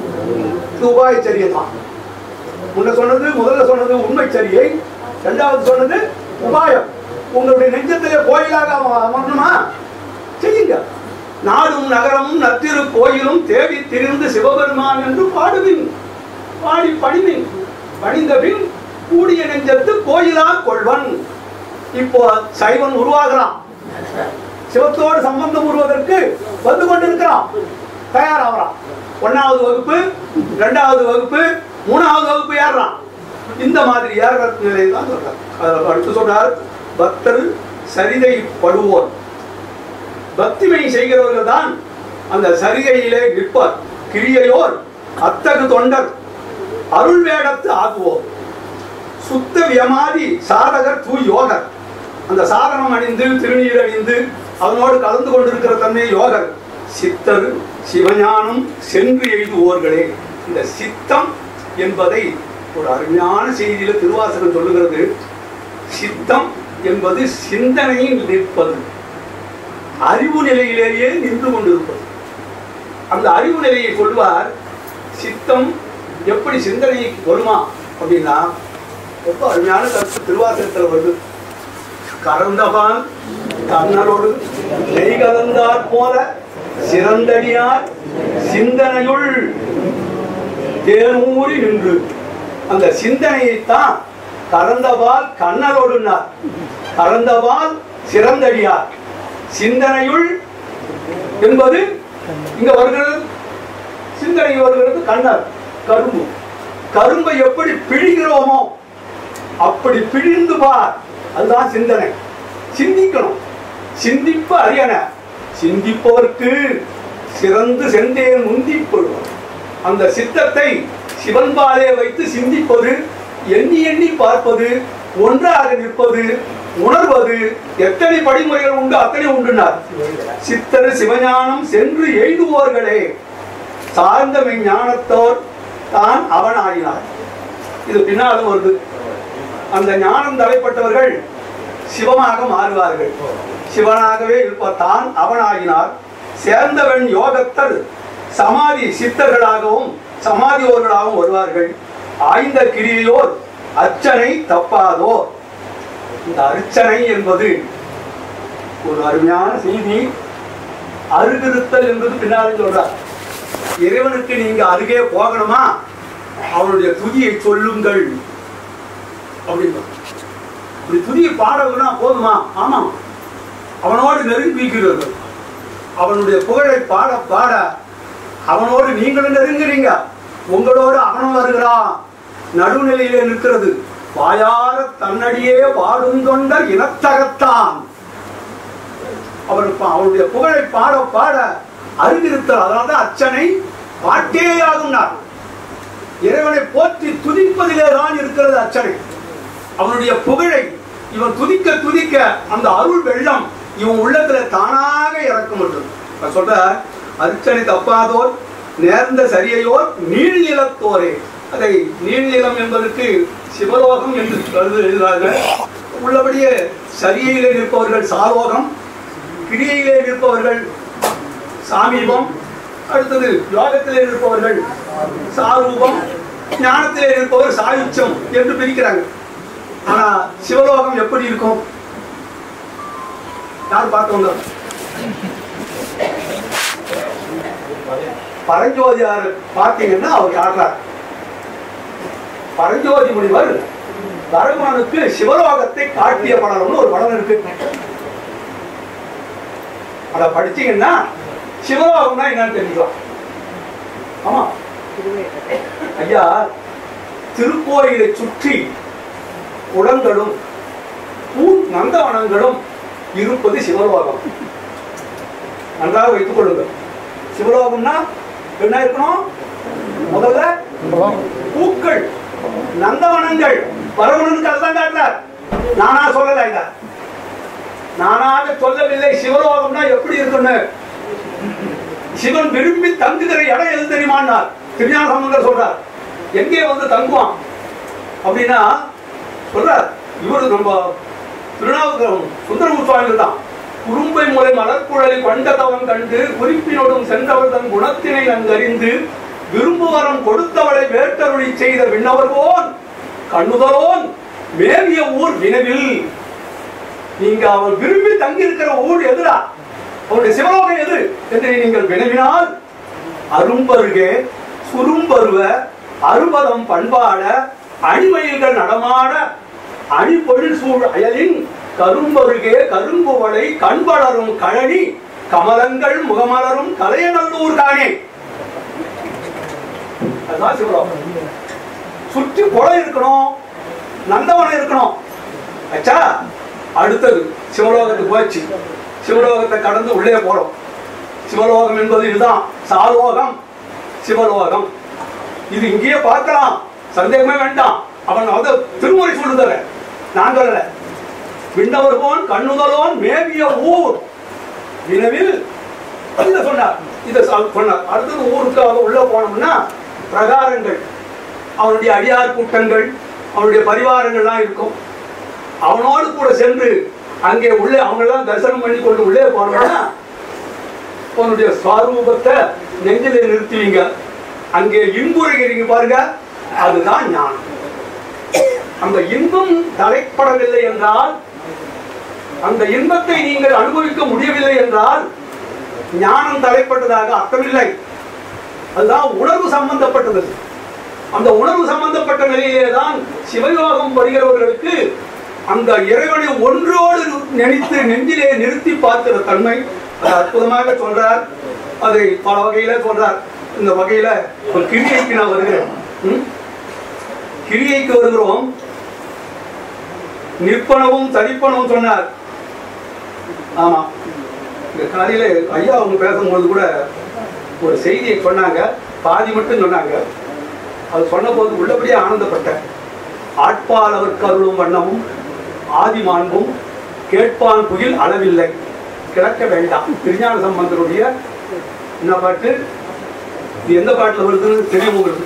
உபாயச்சரியை தான். முன்ன சொன்னது, முதல்ல சொன்னது உண்மை சரியை, இரண்டாவது சொன்னது உபாயம். உங்களுடைய நெஞ்சத்திலே கோயிலாக அமரணுமா, செய்யுங்க. நாடும் நகரமும் நத்திரு கோயிலும் தேடி திரிந்து சிவபெருமான் என்று பாடுவின், பாடி பணிவின், பணிந்தபின் கூடிய நெஞ்சத்து கோயிலார் கொள்வன். இப்போ சைவன் உருவாகிறான், சிவத்தோடு சம்பந்தம் உருவதற்கு வந்து கொண்டிருக்கிறான், தயாராகிறான். ஒன்னாவது வகுப்பு, இரண்டாவது வகுப்பு, மூணாவது வகுப்பு ஏறான். இந்த மாதிரி ஏறுற நிலையை தான் சொல்றார். அடுத்து சொல்றார், பக்தர் சரிதை படுவோர், பக்திமை செய்கிறவர்கள் தான் அந்த சரிகையிலே நிற்பார். கிரியையோர், அத்தகு தொண்டர், அருள் வேடத்து ஆகுவோர், சுத்த வியமாதி சாதகர், தூய் யோகர். அந்த சாதனம் அணிந்து திருநீர் அணிந்து அவனோடு கலந்து கொண்டிருக்கிற தன்மை யோகர். சித்தர், சிவஞானம் சென்று எய்துவோர்களே. இந்த சித்தம் என்பதை ஒரு அருமையான செய்தியில திருவாசகம் சொல்லுகிறது. சித்தம் என்பது சிந்தனையில் நிற்பது, அறிவு நிலையிலேயே நின்று கொண்டிருப்பது. அந்த அறிவு நிலையை சொல்வார். சித்தம் எப்படி சிந்தனைக்கு வருமா அப்படின்னா, ரொம்ப அருமையான கருத்து திருவாசகத்தில் வருது. கறந்தபால் கண்ணரோடு நெய் கலந்தார் போல சிறந்தடியார் சிந்தனையுள் தேனூறி நின்று. அந்த சிந்தனையைத்தான் கறந்தபால் கண்ணரோடுனார். கறந்தபால் சிறந்தடியார் சிந்தனையுள் என்பது இங்க வருகிறது. சிந்தனை வருகிறது கண்ணர், கரும்பு. கரும்பை எப்படி பிழிகிறோமோ அப்படி பிழிந்து பார், அதுதான் சிந்தனை. சிந்திக்கணும், சிந்திப்ப அறியன, சிந்திப்பவர்க்கு சிறந்து சென்றேன் முந்திப்படுவோம். அந்த சித்தத்தை சிவன்பாலே வைத்து சிந்திப்பது, எண்ணி எண்ணி பார்ப்பது, ஒன்றாக நிற்பது, உணர்வது. எத்தனை படிமுறைகள் உண்டு, அத்தனை உண்டுனார். சித்தர் சிவஞானம் சென்று எய்துவோர்களே, சார்ந்த ஞானத்தோர் தான் அவன் ஆகினார். இது பின்னாலும் வருது. அந்த ஞானம் தலைப்பட்டவர்கள் சிவமாக மாறுவார்கள், சிவனாகவே இருப்பார். தான் அவன் ஆகினார். சேர்ந்தவன் யோகத்தர் சமாதி சித்தர்களாகவும் சமாதியோர்களாகவும் வருவார்கள். ஆய்ந்த கிரியோர் அர்ச்சனை தப்பாதோ. இந்த அர்ச்சனை என்பது ஒரு அருமையான செய்தி. அருகிருத்தல் என்பது பின்னாலும் சொல்றார். இறைவனுக்கு நீங்க அருகே போகணுமா, அவனுடைய துதியை சொல்லுங்கள் அப்படின்னு. இப்படி துதியை பாடணும்னா போதுமா? ஆமா, அவனோடு நெருங்கி வைக்கிறது. அவனுடைய புகழை பாட பாட அவனோடு நீங்களும் நெருங்குறீங்க, உங்களோடு அவனும் வருகிறான். நடுநிலையிலே நிற்கிறது. வாயார தன்னடியே பாடும் கொண்ட இனத்தகத்தான். அவர் அவனுடைய புகழை பாட பாட அறிவிருத்தல். அதனால்தான் அர்ச்சனை பாட்டேயாகும். இறைவனை போற்றி துதிப்பதிலே தான் இருக்கிறது அர்ச்சனை. அவனுடைய புகழை இவன் துதிக்க துதிக்க அந்த அருள் வெள்ளம் இவன் உள்ளத்துல தானாக இறக்கும். சொல்ற அர்ச்சனை தப்பாதோர் நேர்ந்த சரியையோர் நீழ்நிலத்தோரே. அதை நீழ்நிலம் என்பதற்கு சிவலோகம் என்று எழுதுகிறார்கள். உள்ளபடியே சரியையிலே நிற்பவர்கள் சாலோகம், கிரியையிலே நிற்பவர்கள் சாமீபம், அடுத்தது யோகத்திலே இருப்பவர்கள் சாரூபம், ஞானத்திலே இருப்பவர் சாயுச்சம் என்று பிரிக்கிறாங்க. ஆனா சிவலோகம் எப்படி இருக்கும்? யார் பார்த்தவங்க? பரஞ்சோதியார் பார்த்தீங்கன்னா அவர் யாரார்? பரஞ்சோதி முனிவர் தருமனுக்கு சிவலோகத்தை காட்டிய படம்னு ஒரு படம் இருக்கு. அத படிச்சீங்கன்னா சிவலோகம்னா என்னன்னு தெரிஞ்சுக்கலாம். ஆமா ஐயா, திருக்கோயிலை சுற்றி குளங்களும் பூ நந்தவனங்களும் இருப்பது சிவலோகம். நன்றாக வைத்துக் கொள்ளுங்கள். சிவலோகம்னா என்ன இருக்கணும்? முதல்ல பூக்கள், நந்தவனங்கள். பரவனுக்கு அதுதான் காட்டுறார். நானா சொல்லல, இத நானாக சொல்லவில்லை. சிவலோகம்னா எப்படி இருக்குன்னு சிவன் விரும்பி தங்குகிற இடம் எது தெரியுமான்னார். திருஞான சம்பந்தர் சொல்றார். எங்கே வந்து தங்குவான் அப்படின்னா சொல்றார். இவரு நம்ம திருநாவுக்கரம் சுந்தரமூர்த்தி சுவாமிகள் தான். குறும்பை முறை மலர்குழலி கொண்டதவன் கண்டு குறிப்பினோடும் சென்றவர் தன் குணத்தினை நன்கறிந்து விரும்புவரம் கொடுத்தவளை வேட்டருளி செய்த விண்ணவர்கோன் கண்ணுதலோன் மேவிய ஊர் வினவில். நீங்க அவர் விரும்பி தங்கி இருக்கிற ஊர் எதுரா, அவருடைய சிவலோகம் எது என்று நீங்கள் வினவினால் அரும்பருகே சுரும்பருவ அறுபதம் பண்பாட அணிமயில்கள் நடமாட அணிபொழில் சூழ் அயலின் கரும்பருகே கரும்புவளை கண்வளரும் கழனி கமலங்கள் முகமலரும் கலையநல்லூர் காணே. அதுதான் சிவலோகம். சுற்றி குளம் இருக்கணும், நந்தவனம் இருக்கணும். அச்சா, அடுத்தது சிவலோகத்துக்கு போச்சு. சிவலோகத்தை கடந்து உள்ளே போறோம். சிவலோகம் என்பது இதுதான். சாலோகம் சிவலோகம். இது இங்கேயே பார்க்கலாம், சந்தேகமே வேண்டாம். அவன் வந்து திருமுறை சொல்லுதல, நான் சொல்லல. விண்ணவர்கோன் கண்ணுதலோன் மேவிய ஊர் வினவில் இத சொன்னார். இதை சொன்னார். அடுத்தது ஊருக்கு உள்ள போனோம்னா பிரகாரங்கள், அவனுடைய அடியார் கூட்டங்கள், அவனுடைய பரிவாரங்கள்லாம் இருக்கும். அவனோடு கூட சென்று அங்கே உள்ளே அவங்களெல்லாம் தரிசனம் பண்ணி கொண்டு உள்ளே போனோம்னா அவனுடைய ஸ்வரூபத்தை நெஞ்சிலே நிறுத்துவீங்க. அங்கே இன்புறுகிறீங்க பாருங்க, அதுதான் ஞானம். அந்த இன்பம் தலைப்படவில்லை என்றால், அந்த இன்பத்தை நீங்கள் அனுபவிக்க முடியவில்லை என்றால் ஞானம் தலைப்பட்டதாக அர்த்தமில்லை. அதுதான் உணர்வு சம்பந்தப்பட்டது. அந்த உணர்வு சம்பந்தப்பட்ட நிலையிலேதான் சிவயோகம் வருகிறவர்களுக்கு அந்த இறைவனை ஒன்றோடு நினைத்து நெஞ்சிலே நிறுத்தி பார்க்கிற தன்மை அற்புதமாக சொல்றார். அதை பல வகையில சொல்றார். இந்த வகையில ஒரு கிரியைக்கு நான் வருகிறேன். கிரியைக்கு வருகிறோம். நிற்பனவும் தரிப்பனவும் சொன்னார். ஆமா, இந்த காலையில ஐயா அவங்க பேசும்போது கூட ஒரு செய்தியை சொன்னாங்க. பாதி மட்டும் சொன்னாங்க. அது சொன்ன போது உள்ளபடியே ஆனந்தப்பட்டேன். ஆட்பால் அவருக்கு அருளும் வண்ணமும் ஆதி மாண்பும் கேட்பான் புகில் அளவில்லை கிடக்க வேண்டாம். திருஞான சம்பந்தருடைய என்ன பாட்டு? இது எந்த பாட்டுல வருதுன்னு தெரியும் உங்களுக்கு?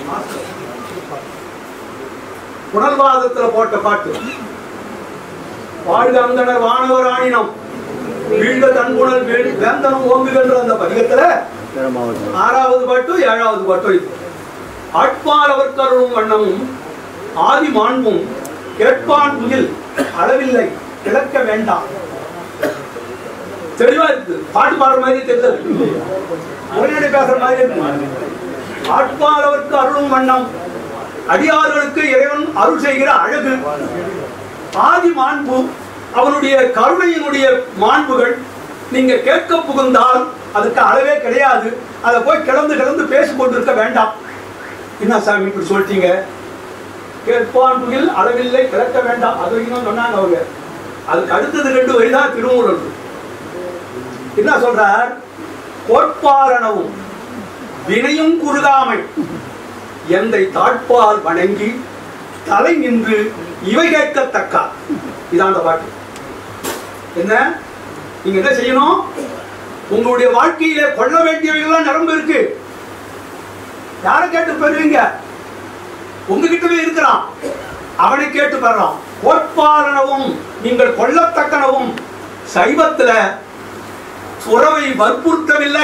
புனல்வாதத்துல போட்ட பாட்டு. வாழ்க அந்தனர் வானவர் ஆணினம் வீழ்ந்த தன்புணல் வேந்தனம் ஓங்குகின்ற அந்த பதிகத்துல ஆறாவது பாட்டு ஏழாவது பாட்டு இது. ஆட்பால் அவர் கருளும் வண்ணமும் ஆதி மாண்பும் கேட்பான் முகில் அளவில்லை கிழக்க வேண்டாம். தெளிவா இருக்கு. பாட்டு பாடுற மாதிரி தெரிஞ்சது, உரைநடை பேசுற மாதிரி இருக்கு. ஆட்பால் அவருக்கு அருளும் வண்ணம், அடியார்களுக்கு இறைவன் அருள் செய்கிற அழகு, ஆதி மாண்பு, அவனுடைய கருணையினுடைய மாண்புகள் நீங்க கேட்க புகுந்தால் அதுக்கு அளவே கிடையாது. அதை போய் கிளந்து கிளந்து பேசிக் கொண்டிருக்க வேண்டாம். என்ன சாமி இப்படி சொல்லிட்டீங்க? கேட்பான் புகில் அளவில்லை கிளக்க வேண்டாம், அது வரைக்கும் சொன்னாங்க அவங்க. அதுக்கு அடுத்தது ரெண்டு வரிதான் திருமூலர். என்ன சொல்றார்? கோட்பாரணவும் வினையும் குறுகாமை எந்தை தாட்பால் வணங்கி தலை நின்று இவை கேட்கத்தக்க. இதான் அந்த பாட்டு. என்ன நீங்க என்ன செய்யணும்? உங்களுடைய வாழ்க்கையில கொள்ள வேண்டியவைகள் நிரம்ப இருக்கு. யாரை கேட்டு பெறுவீங்க? உங்ககிட்டவே இருக்கிறான், அவனை கேட்டு பெறலாம். கோட்பாலனவும் நீங்கள் கொள்ளத்தக்கனவும் சைவத்துல துறவை வற்புறுத்தவில்லை.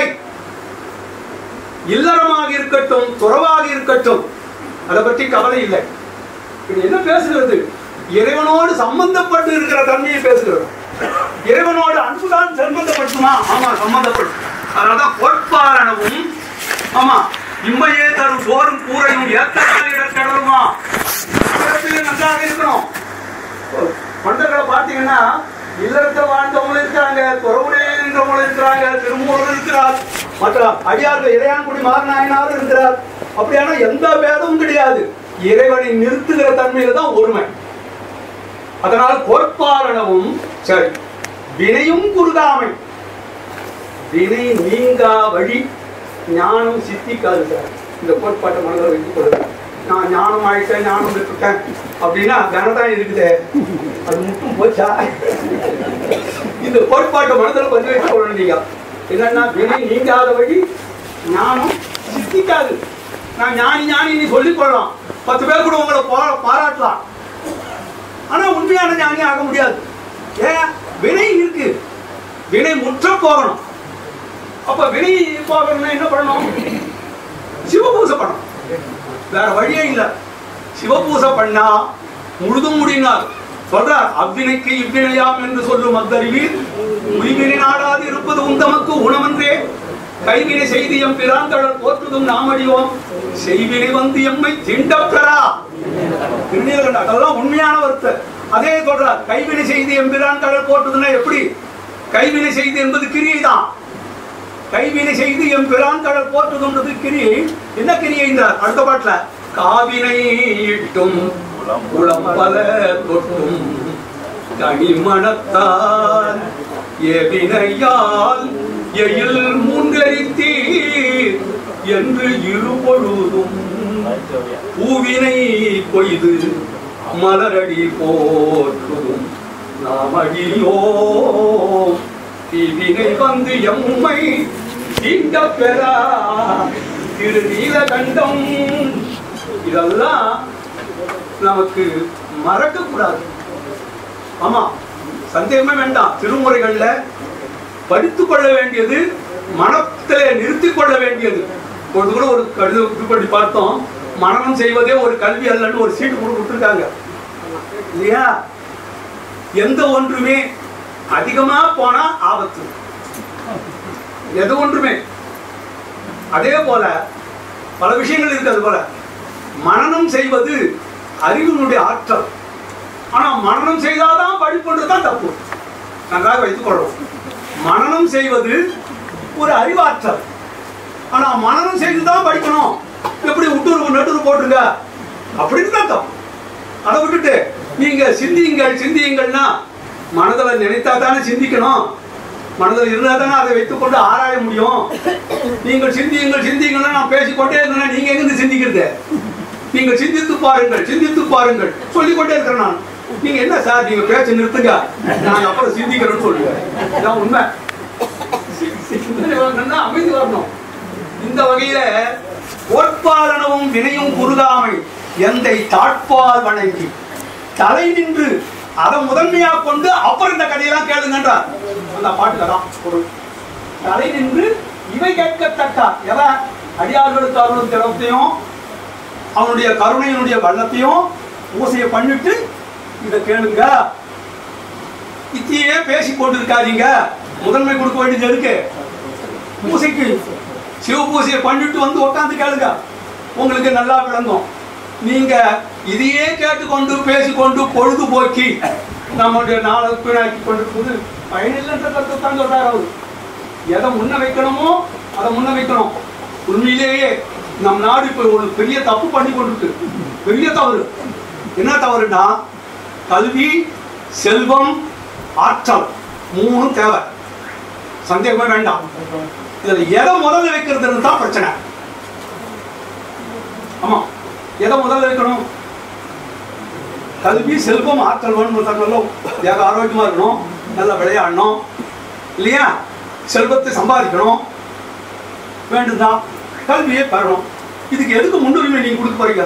இல்லறமாக இருக்கட்டும் துறவாக இருக்கட்டும் அதை பற்றி கவலை இல்லை. இது என்ன பேசுகிறது? இறைவனோடு சம்பந்தப்பட்டு இருக்கிற தன்மையை பேசுகிறது. இறைவனோடு அன்புதான் சம்பந்தப்பட்டுமா? ஆமா, சம்பந்தப்படும். அதனாலதான் கோட்பாலனவும் ஆமா இம்மையே தரும் சோறும் கூரையும் ஏற்றமா நன்றாக இருக்கணும். மண்டகளை பார்த்தீங்கன்னா இல்லறத்தில் வாழ்ந்தவங்களும் இருக்கிறாங்க, துறவுலே இருந்தவங்களும் இருக்கிறாங்க, திருமூலரும் இருக்கிறார், மற்ற அடியார்கள் இறையான்குடி மாறநாயனாரும் இருக்கிறார். அப்படியான எந்த பேதமும் கிடையாது. இறைவனை நிறுத்துகிற தன்மையில தான் ஒருமை. அதனால் கோட்பாலனவும் சரி, வினையும் குறுகாமை, வினை நீங்கா வழி ஞானம் சித்திக்காது சார். இந்த கோட்பாட்டை மனதில் வைத்துக் கொள்ளுங்க. நான் ஞானம் ஆயிட்டேன், ஞானம் விட்டுட்டேன் அப்படின்னா கனதான் இருக்குது, அது மட்டும் போச்சா? இந்த கோட்பாட்டை மனதில் பதிவு வைத்துக் கொள்ளணும். நீங்க என்னன்னா வினை நீங்காத வழி ஞானம் சித்திக்காது. நான் ஞானி ஞானி சொல்லிக் கொள்ளலாம், பத்து பேர் கூட உங்களை பாராட்டலாம், ஆனா உண்மையான ஞானி ஆக முடியாது. ஏன்? வினை இருக்கு, வினை முற்ற போகணும். அப்ப வினை போகணும்னா என்ன பண்ணணும்? சிவபூசை பண்ணணும், வேற வழியே இல்லை. சிவபூசை பண்ணா முழுதும் முடினார் சொல்றார். அவ்வினைக்கு இவ்வினையாம் என்று சொல்லும் அத்தறிவில் உய்வினை நாடாது இருப்பது உந்தமக்கு உணவன்றே. கைவினை செய்தி எம் பிராந்தடல் போற்றுதும் நாமடியோம் செய்வினை வந்து எம்மை திண்டப்பெறா. திருநீலகண்ட அதெல்லாம் உண்மையான வார்த்தை. அதே சொல்றார், கைவினை செய்தி எம்பிரான் கடல் போட்டுதுன்னா எப்படி? கைவினை செய்தி என்பது கிரியை தான். கைவினை செய்தி எம்பிரான் கடல் போட்டுதுன்றது கிரியை. என்ன கிரியை? அடுத்த பாட்டுல காவினை இட்டும் குளம்பல தொட்டும் கனிமணத்தால் எவினையால் எயில் மூன்றெரித்தீர் என்று இருபொழுதும் பூவினை கொய்து மலரடி போற்றும் நாமடியோ தீவினை வந்து எம்மை தீண்ட பெறா திருநீலகண்டம். இதெல்லாம் நமக்கு மறக்க கூடாது. ஆமா, சந்தேகமே வேண்டாம். திருமுறைகள்ல படித்துக் கொள்ள வேண்டியது, மனத்திலே நிறுத்திக் கொள்ள வேண்டியது. ஒரு கூட ஒரு கடிதம் படி பார்த்தோம், மனனம் செய்வதே ஒரு கல்வி அல்லன்னு ஒரு சீட்டு கூட கொடுத்துருக்காங்க இல்லையா? எந்த ஒன்றுமே அதிகமா போனா ஆபத்து, எது ஒன்றுமே. அதே போல பல விஷயங்கள் இருக்கு. அது போல மனனம் செய்வது அறிவினுடைய ஆற்றல். ஆனா மனனம் செய்தாதான் படிப்புன்றதுதான் தப்பு. நன்றாக வைத்துக் கொள்றோம். மனனம் செய்வது ஒரு அறிவாற்றல். ஆனா மனனம் செய்துதான் படிக்கணும். எப்படி உட்டுரு நட்டுரு போட்டுங்க அப்படின்னு தான் தப்பு. அதை விட்டுட்டு நீங்க சிந்தியுங்கள் சிந்தியுங்கள்னா மனதில் நினைத்தா தானே சிந்திக்கணும். மனதில் இருந்தா தானே அதை வைத்துக் கொண்டு ஆராய முடியும். நீங்கள் சிந்தியுங்கள் சிந்தியுங்கள்னா நான் பேசிக்கொண்டே இருந்தேன்னா நீங்க எங்கிருந்து சிந்திக்கிறது? நீங்கள் சிந்தித்து பாருங்கள் சிந்தித்து பாருங்கள் சொல்லிக்கொண்டே இருக்கிறேன் நான். நீங்க என்ன சார் நீங்க பேச நிறுத்துங்க, நான் அப்புறம் சிந்திக்கிறேன்னு சொல்லுங்க. இதான் உண்மை. அமைதி வரணும். இந்த வகையில கோட்பாலனவும் வினையும் குறுகாமை எந்தை தாட்பால் வணங்கி தலை நின்று அதை முதன்மையா கொண்டு அப்புறம் இந்த கதையெல்லாம் கேளுங்கன்றார். அந்த பாட்டுல தான் பொருள். தலை நின்று இவை கேட்கத்தக்கா எவன் அடியார்களுக்கு அருளும் திறத்தையும் அவனுடைய கருணையினுடைய வல்லத்தையும் பூசையை பண்ணிட்டு இதை கேளுங்க. இத்தையே பேசி போட்டு இருக்காதீங்க. முதன்மை கொடுக்க வேண்டியது எதுக்கு? பூசைக்கு. சிவ பூசையை பண்ணிட்டு வந்து உட்காந்து கேளுங்க, உங்களுக்கு நல்லா விளங்கும். நீங்க இதையே கேட்டுக்கொண்டு பேசிக்கொண்டு பொழுதுபோக்கி நம்முடைய நாளை வீணாக்கி கொண்டிருப்பது பயனில்லைன்ற கருத்தை தான் சொல்றாரு அவரு. எதை முன்ன வைக்கணுமோ அதை முன்ன வைக்கணும். உண்மையிலேயே நம் நாடு இப்ப ஒரு பெரிய தப்பு பண்ணி கொண்டிருக்கு. பெரிய தவறு. என்ன தவறுனா, கல்வி, செல்வம், ஆற்றல் மூணும் தேவை, சந்தேகமே வேண்டாம். இதுல எதை முதல்ல வைக்கிறது தான் பிரச்சனை. ஆமா, எதை முதல்ல வைக்கணும்? கல்வி, செல்வம், ஆற்றல் வேணும். தேக ஆரோக்கியமா இருக்கணும், நல்லா விளையாடணும் இல்லையா? செல்வத்தை சம்பாதிக்கணும் வேண்டும்தான். கல்வியை பெறணும். இதுக்கு எதுக்கு முன்னுரிமை நீங்க கொடுக்க போறீங்க?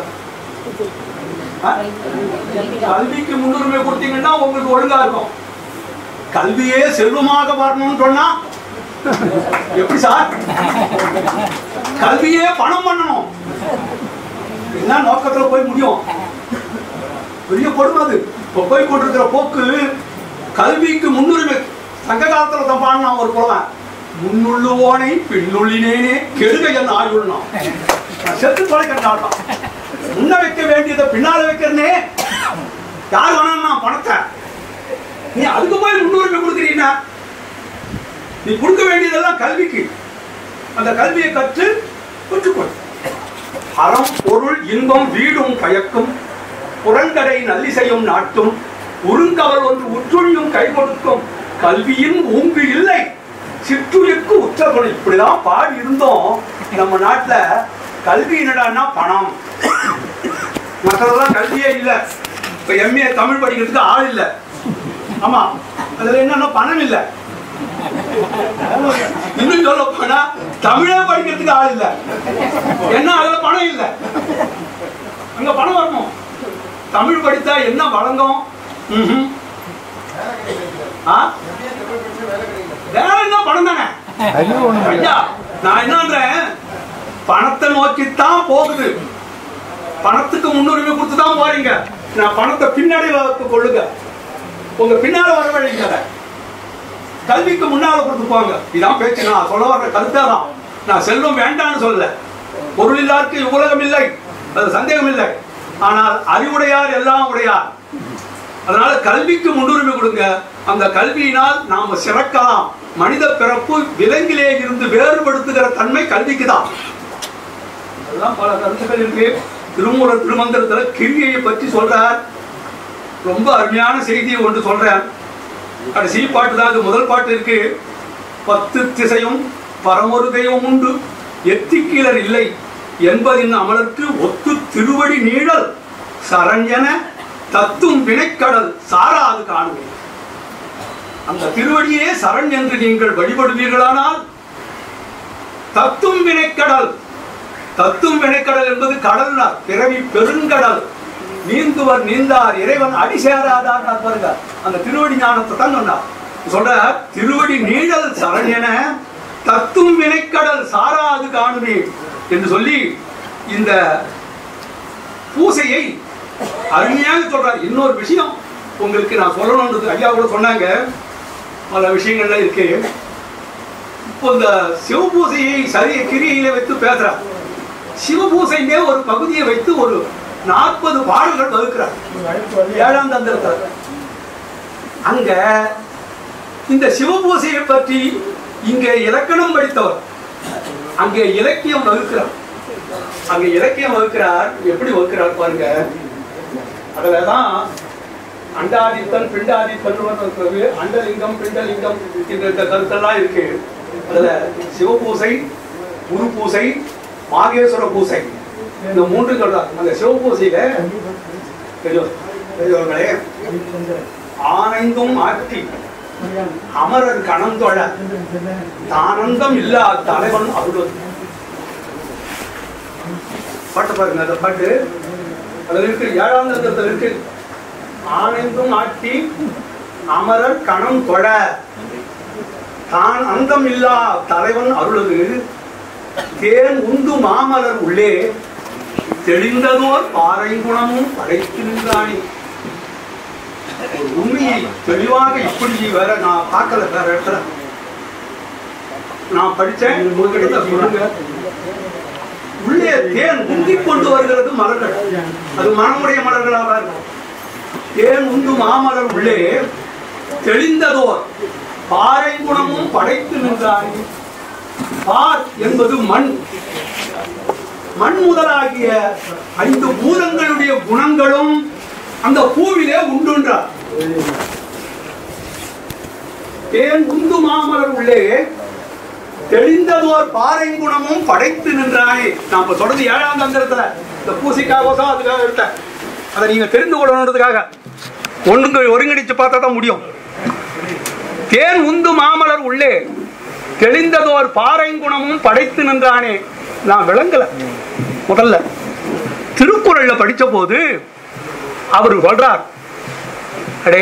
கல்விக்கு முன்னுரிமை கொடுத்தீங்கன்னா உங்களுக்கு ஒழுங்கா இருக்கும். கல்வியே செல்வமாக வரணும்னு சொன்னா எப்படி சார்? கல்வியே பணம் பண்ணணும். என்ன நோக்கத்துல போய் முடியும்? பெரிய கொடுமை அது. இப்ப போய் கொண்டிருக்கிற போக்கு. கல்விக்கு முன்னுரிமை. சங்க காலத்துல தான் பாடினா ஒரு புலவன், முன்னுள்ளுவோனை பின்னுள்ளினேனே கெடுக என்ன ஆயுள்னா செத்து தொலைக்கிறான். முன்ன வைக்க வேண்டியதை பின்னால வைக்கிறனே. யார் வேணா பணத்தை நீ அதுக்கு போய் முன்னுரிமை கொடுக்குறீங்க. நீ கொடுக்க வேண்டியதெல்லாம் கல்விக்கு. அந்த கல்வியை கற்று பெற்றுக்கொள். அறம், பொருள், இன்பம், வீடும் கயக்கும், புறங்கடை நல்லிசையும் நாட்டும், உருங்கவல் ஒன்று உற்றுழியும் கை கொடுக்கும், கல்வியின் ஊங்கு இல்லை சிற்றுயிர்க்கு உற்றகுணம். இப்படிதான் பாடி இருந்தோம். நம்ம நாட்டுல கல்வி என்னடான்னா பணம். மற்றதெல்லாம் கல்வியே இல்லை. இப்ப எம்ஏ தமிழ் படிக்கிறதுக்கு ஆள் இல்லை. ஆமா, அதுல என்னன்னா பணம் இல்லை. இன்னும் சொல்ல போனா தமிழே படிக்கிறதுக்கு ஆள் இல்லை. என்ன, அதுல பணம் இல்லை. அங்க பணம் வரணும். தமிழ் படித்தா என்ன வழங்கும்? வேற என்ன? பணம் தானே. ஐயா, நான் என்னன்றேன், பணத்தை நோக்கித்தான் போகுது. பணத்துக்கு முன்னுரிமை கொடுத்துதான் போறீங்க. நான் பணத்தை பின்னாடி கொள்ளுங்க, உங்க பின்னால வர வழிங்க. கல்விக்கு முன்னால கொடுத்து போங்க. இதான் பேச்சு. நான் சொல்ல வர்ற கருத்தான். நான் செல்வம் வேண்டான்னு சொல்லல. பொருள் இல்லாருக்கு உலகம் இல்லை, அது சந்தேகம் இல்லை. ஆனால் அறிவுடையார் எல்லாம் உடையார். அதனால கல்விக்கு முன்னுரிமை கொடுங்க. அந்த கல்வியினால் நாம சிறக்கலாம். மனித பிறப்பு விலங்கிலே இருந்து வேறுபடுத்துகிற தன்மை கல்விக்கு தான். அதெல்லாம் பல கருத்துக்கள் இருக்கு. திருமூலர் திருமந்திரத்துல கிரியை பற்றி சொல்றார். ரொம்ப அருமையான செய்தியை ஒன்று சொல்றார். கடைசி பாட்டு தான் அது. முதல் பாட்டு இருக்கு, பத்து திசையும் பரமொரு தெய்வம் உண்டு எத்திக்கீழர் இல்லை என்பதின் அமலர்க்கு ஒத்து திருவடி நீழல் சரஞ்சன தத்தும் வினைக்கடல் சாராது காணுவேன். அந்த திருவடியே சரண் என்று நீங்கள் வழிபடுவீர்களானால் தத்தும் வினைக்கடல். தத்தும் வினைக்கடல் என்பது கடல், பிறவி பெருங்கடல். நீந்துவர் நீந்தார் இறைவன் அடி சேராதார். பாருங்க, அந்த திருவடி ஞானத்தை தான் சொன்னார். சொல்ற திருவடி நீழல் சரண் என தத்தும் வினைக்கடல் சாராது காணுவேன் என்று சொல்லி இந்த பூசையை அருமையாக சொல்றார். இன்னொரு விஷயம் உங்களுக்கு நான் சொல்லணும்ன்றது ஐயா கூட சொன்னாங்க. பல விஷயங்கள்லாம் இருக்கு. இப்போ இந்த சிவபூசையை சரிய கிரியில வைத்து பேசுறார். சிவபூசையிலே ஒரு பகுதியை வைத்து ஒரு நாற்பது பாடல்கள் வகுக்கிறார் ஏழாம் தந்திரத்தில். அங்க இந்த சிவபூசையை பற்றி இங்க இலக்கணம் படித்தவர் அங்கே இலக்கியம் வகுக்கிறார். அங்க இலக்கியம் வகுக்கிறார். எப்படி வகுக்கிறார் பாருங்க. அதுலதான் அண்டாதித்தன் பிண்டாதித்தன், அண்டலிங்கம் பிண்டலிங்கம் இந்த கருத்தெல்லாம் இருக்கு. அதுல சிவபூசை, குரு பூசை, மாகேஸ்வர பூசை, இந்த மூன்று சொல்றார். அந்த சிவபூசையில பெரியவர்களே, ஆனைந்தும் ஆற்றி அமரர் கணந்தொழ தானந்தம் இல்லா தலைவன் அருள். பாட்டு பாருங்க. அந்த பாட்டு அதுல இருக்கு, ஏழாம் தந்திரத்தில் இருக்கு. ஆனைந்தும் ஆற்றி அமரர் கணம் தொழ. தான் அந்தம் இல்லா தலைவன் அருளது தேன் உந்து மாமலர் உள்ளே தெளிந்ததோர் பாறை குணமும் படைத்து நின்றானே. உண்மையை தெளிவாக இப்படி வேற நான் பார்க்கல, வேற இடத்துல நான் படிச்சேன். உள்ளே தேன் உந்தி கொண்டு வருகிறது மலர்கள், அது மனமுடைய மலர்களாக இருக்கும். தேன் உந்து மாமலர் உள்ளே தெளிந்ததோர் பாறை குணமும் படைத்து நின்றானே. பார் என்பது மண், மண் முதலாகிய ஐந்து பூதங்களுடைய குணங்களும் அந்த பூவிலே உண்டுன்றார். தேன் உந்து மாமலர் உள்ளே தெளிந்ததோர் பாறை குணமும் படைத்து நின்றானே. நான் இப்ப சொல்றது ஏழாம் தந்திரத்துல இந்த பூசிக்காகோசம் அதுக்காக எடுத்தேன். அதை நீங்க தெரிந்து கொள்ளணுன்றதுக்காக ஒன்று ஒருங்கிணைச்சு பார்த்தா தான் முடியும். தேன் உந்து மாமலர் உள்ளே தெளிந்ததோர் பாறை குணமும் படைத்து நின்றானே. நான் விளங்கல. முதல்ல திருக்குறள்ல படிச்ச போது அவர் சொல்றார், அடே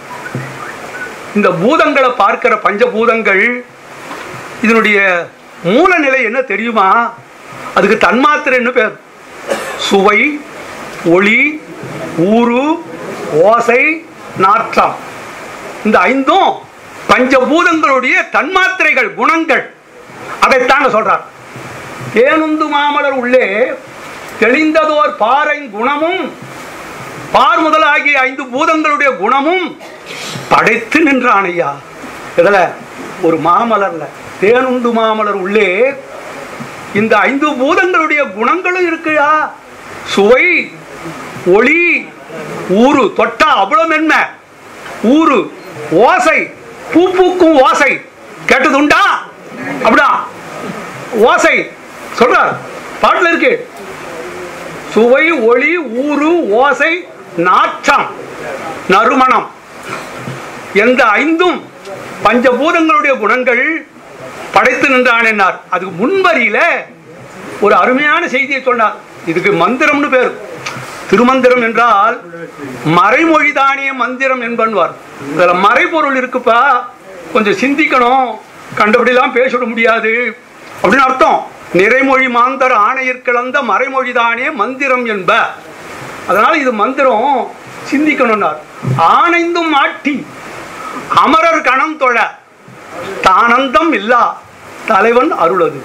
இந்த பூதங்களை பார்க்கிற பஞ்சபூதங்கள் இதனுடைய மூலநிலை என்ன தெரியுமா? அதுக்கு தன்மாத்திரை என்ன பேர்? சுவை, ஒளி, ஊறு, ஓசை, நாற்றம். இந்த ஐந்தும் பஞ்சபூதங்களுடைய தன்மாத்திரைகள், குணங்கள். அதைத்தாங்க சொல்றார். தேனுந்து மாமலர் உள்ளே தெளிந்ததோர் பாறை குணமும், பார் முதலாகிய ஐந்து பூதங்களுடைய குணமும் படைத்து நின்றானையா. இதுல ஒரு மாமலர்ல தேனுண்டு மாமலர் உள்ளே இந்த ஐந்து பூதங்களுடைய குணங்களும் இருக்குயா. சுவை, ஒளி, ஊறு, தொட்டா அவ்வளவு மென்ம, ஊறு, ஓசை, பூ பூக்கும் ஓசை கேட்டது உண்டா? அப்படியா ஓசை சொல்றார், பாட்டுல இருக்கு. சுவை, ஒளி, ஊறு, ஓசை, நாற்றம், நறுமணம். எந்த ஐந்தும் பஞ்சபூதங்களுடைய குணங்கள் படைத்து நின்றான் என்னார். அதுக்கு முன்வரியில ஒரு அருமையான செய்தியை சொன்னார். இதுக்கு மந்திரம்னு பேர். திருமந்திரம் என்றால் மறைமொழிதானிய மந்திரம் என்பன்வார். இதுல மறைபொருள் இருக்குப்பா, கொஞ்சம் சிந்திக்கணும், கண்டபடியெல்லாம் பேசிட முடியாது அப்படின்னு அர்த்தம். நிறைமொழி மாந்தர் ஆணையிற்கிழந்த மறைமொழிதானே மந்திரம் என்ப. அதனால இது மந்திரம், சிந்திக்கணும்னார். ஆனைந்தும் ஆட்டி அமரர் கணம் தொழ தானந்தம் இல்லா தலைவன் அருளது.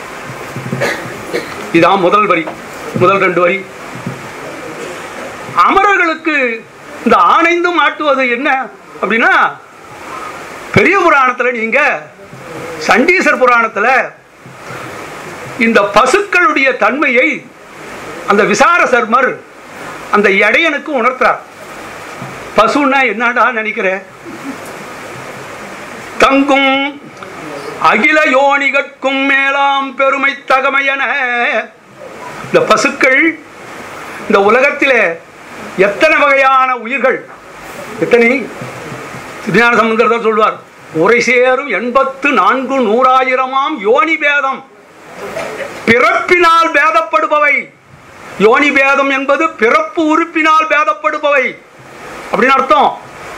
இதான் முதல் வரி, முதல் ரெண்டு வரி. அமரர்களுக்கு இந்த ஆனைந்தும் ஆட்டுவது என்ன அப்படின்னா, பெரிய புராணத்துல நீங்க சண்டீசர் புராணத்துல இந்த பசுக்களுடைய தன்மையை அந்த விசார சர்மர் அந்த இடையனுக்கு உணர்த்தார். பசுன்னா என்னடா நினைக்கிற? தங்கும் அகில யோனிகட்கும் மேலாம் பெருமை தகமையன. இந்த பசுக்கள் இந்த உலகத்திலே எத்தனை வகையான உயிர்கள், எத்தனை திருஞான சம்பந்தர் சொல்வார், உரை சேரும் எண்பத்து நான்கு நூறாயிரமாம் யோனி பேதம், பிறப்பினால் பேதப்படுபவை. யோனி பேதம் என்பது பிறப்பு உறுப்பினால் பேதப்படுபவை அப்படின்னு அர்த்தம்.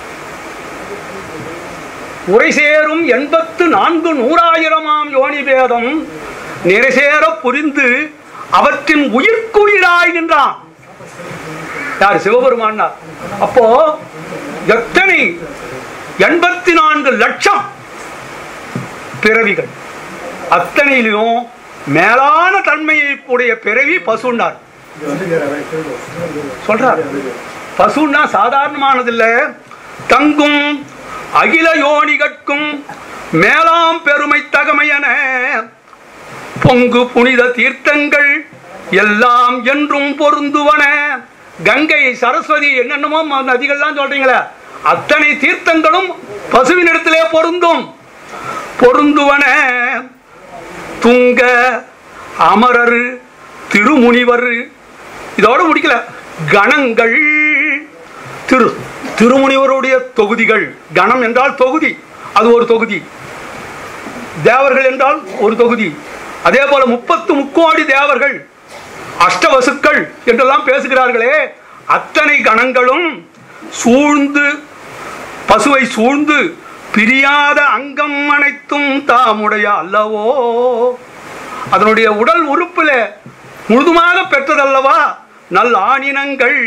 உரை சேரும் எண்பத்து நான்கு நூறாயிரமாம் யோனி பேதம் நிறைசேர புரிந்து அவற்றின் உயிர்க்குயிராய் நின்றான். யார்? சிவபெருமான். அப்போ எத்தனை எண்பத்தி நான்கு லட்சம் பிறவிகள், அத்தனையிலும் மேலான தன்மையை உடைய பிறவி பசுன்னார் சொல்றார். பசுன்னா சாதாரணமானதில்ல. தங்கும் அகில யோனிகட்கும் மேலாம் பெருமை தகமையன பொங்கு புனித தீர்த்தங்கள் எல்லாம் என்றும் பொருந்துவன. கங்கை, சரஸ்வதி, என்னென்னமோ நதிகள்லாம் சொல்றீங்களே, அத்தனை தீர்த்தங்களும் பசுவின் இடத்திலே பொருந்தும். பொருந்துவன துங்க அமரர் திருமுனிவர். இதோட முடிக்கல. கணங்கள், திரு திருமுனிவருடைய தொகுதிகள். கணம் என்றால் தொகுதி, அது ஒரு தொகுதி. தேவர்கள் என்றால் ஒரு தொகுதி. அதே போல முப்பத்து முக்கோடி தேவர்கள், அஷ்டவசுக்கள் என்றெல்லாம் பேசுகிறார்களே, அத்தனை கணங்களும் சூழ்ந்து பசுவை சூழ்ந்து பிரியாத அங்கம் அனைத்தும் தாமுடைய அல்லவோ. அதனுடைய உடல் உறுப்புல முழுதுமாக பெற்றதல்லவா நல் ஆணினங்கள்.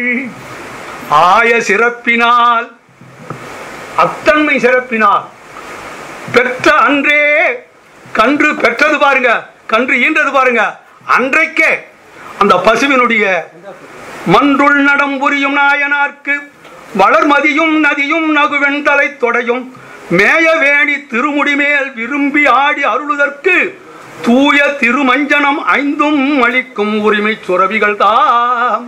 ஆய சிறப்பினால், அத்தன்மை சிறப்பினால் பெற்ற அன்றே கன்று பெற்றது பாருங்க, கன்று ஈன்றது பாருங்க, அன்றைக்கே அந்த பசுவினுடைய மன்றுள் நடம் புரியும் நாயனார்க்கு வளர்மதியும் நதியும் நகுவெண் தலை தொடையும் மேயவேணி திருமுடி மேல் விரும்பி ஆடி அருளுதற்கு தூய திருமஞ்சனம் ஐந்தும் அளிக்கும் உரிமை சுரபிகள் தான்.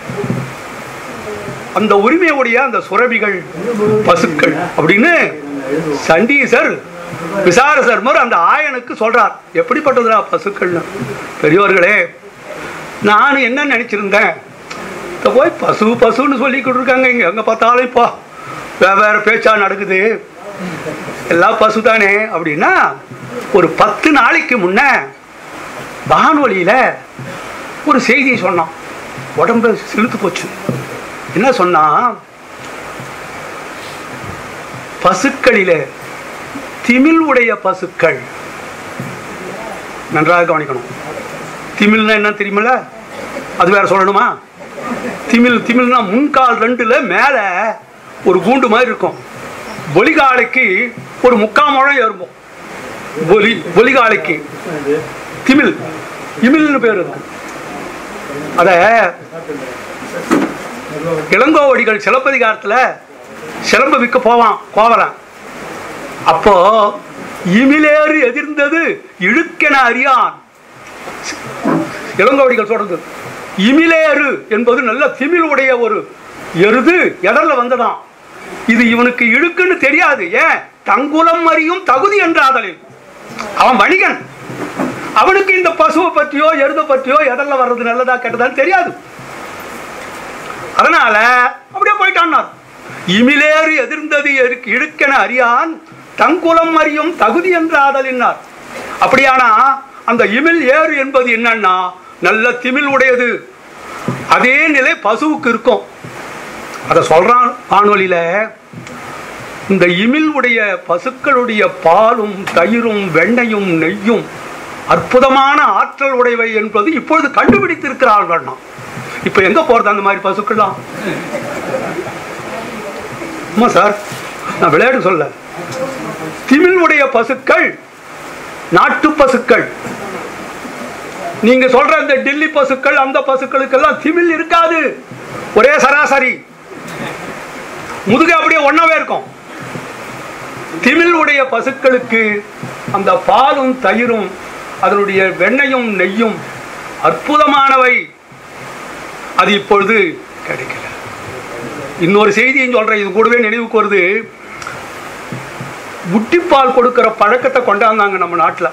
அந்த உரிமையுடைய அந்த சுரபிகள் பசுக்கள் அப்படின்னு சண்டீசர் விசாரசர்மர் அந்த ஆயனுக்கு சொல்றார். எப்படிப்பட்டதுரா பசுக்கள்? பெரியவர்களே, நான் என்ன நினைச்சிருந்தேன், போய் பசு பசுன்னு சொல்லிக்கிட்டு இருக்காங்க, இங்க எங்க பார்த்தாலும் இப்போ வேற பேச்சா நடக்குது, எல்லாம் பசு தானே அப்படின்னா, ஒரு பத்து நாளைக்கு முன்ன வானொலியில ஒரு செய்தியை சொன்னான். உடம்பு சிலுத்து போச்சு. என்ன சொன்னா, பசுக்களிலே திமில் உடைய பசுக்கள், நன்றாக கவனிக்கணும். திமில்னா என்ன தெரியுமில்ல? அது வேற சொல்லணுமா? திமில் திமில்னா முன்கால் ரெண்டுல மேல ஒரு கூண்டு மாதிரி இருக்கும். பொலிகாலைக்கு ஒரு முக்கால் முழம் ஏறும். பொலி பொலிகாலைக்கு திமில் இமில்னு பேர் இருக்கு. அத இளங்கோவடிகள் சிலப்பதிகாரத்துல சிலம்ப விற்க போவான் கோவலன். அப்போ இமிலேறு எதிர்ந்தது இழுக்கென அறியான். இளங்கோவடிகள் சொல்றது இமிலேறு என்பது நல்ல திமில் உடைய ஒரு எருது எடர்ல வந்ததாம். இது இவனுக்கு இழுக்குன்னு தெரியாது. ஏன்? தங்குலம் அறியும் தகுதி என்றாதலில். அவன் வணிகன், அவனுக்கு இந்த பசுவை பற்றியோ எருதை பற்றியோ எடர்ல வர்றது நல்லதா கெட்டதான்னு தெரியாது. அதனால அப்படியே போயிட்டான். இமிலேறு எதிர்ந்தது இழுக்கென அறியான் தங்குலம் அறியும் தகுதி என்றாதலினார். அப்படியானா அந்த இமில் ஏறு என்பது என்னன்னா நல்ல திமில் உடையது. அதே நிலை பசுவுக்கு இருக்கும். அத சொல்றான் வானொலியில. இந்த இமில் உடைய பசுக்களுடைய பாலும் தயிரும் வெண்ணையும் நெய்யும் அற்புதமான ஆற்றல் உடையவை என்பது இப்பொழுது கண்டுபிடித்திருக்கிறார்கள். இப்ப எங்க போறது அந்த மாதிரி பசுக்கள்லாம்? ஆமா சார், நான் விளையாட்டு சொல்ல. திமில் உடைய பசுக்கள் நாட்டு பசுக்கள். நீங்க சொல்ற இந்த டெல்லி பசுக்கள் அந்த பசுக்களுக்கெல்லாம் திமில் இருக்காது. ஒரே சராசரி முதுகு அப்படியே ஒன்னாவே இருக்கும். திமில் உடைய பசுக்களுக்கு அந்த பாலும் தயிரும் அதனுடைய வெண்ணையும் நெய்யும் அற்புதமானவை. அது இப்பொழுது கிடைக்கல. இன்னொரு செய்தியும் சொல்றேன், இது கூடவே நினைவுக்கு வருது. புட்டிப்பால் கொடுக்கிற பழக்கத்தை கொண்டாந்தாங்க நம்ம நாட்டில்.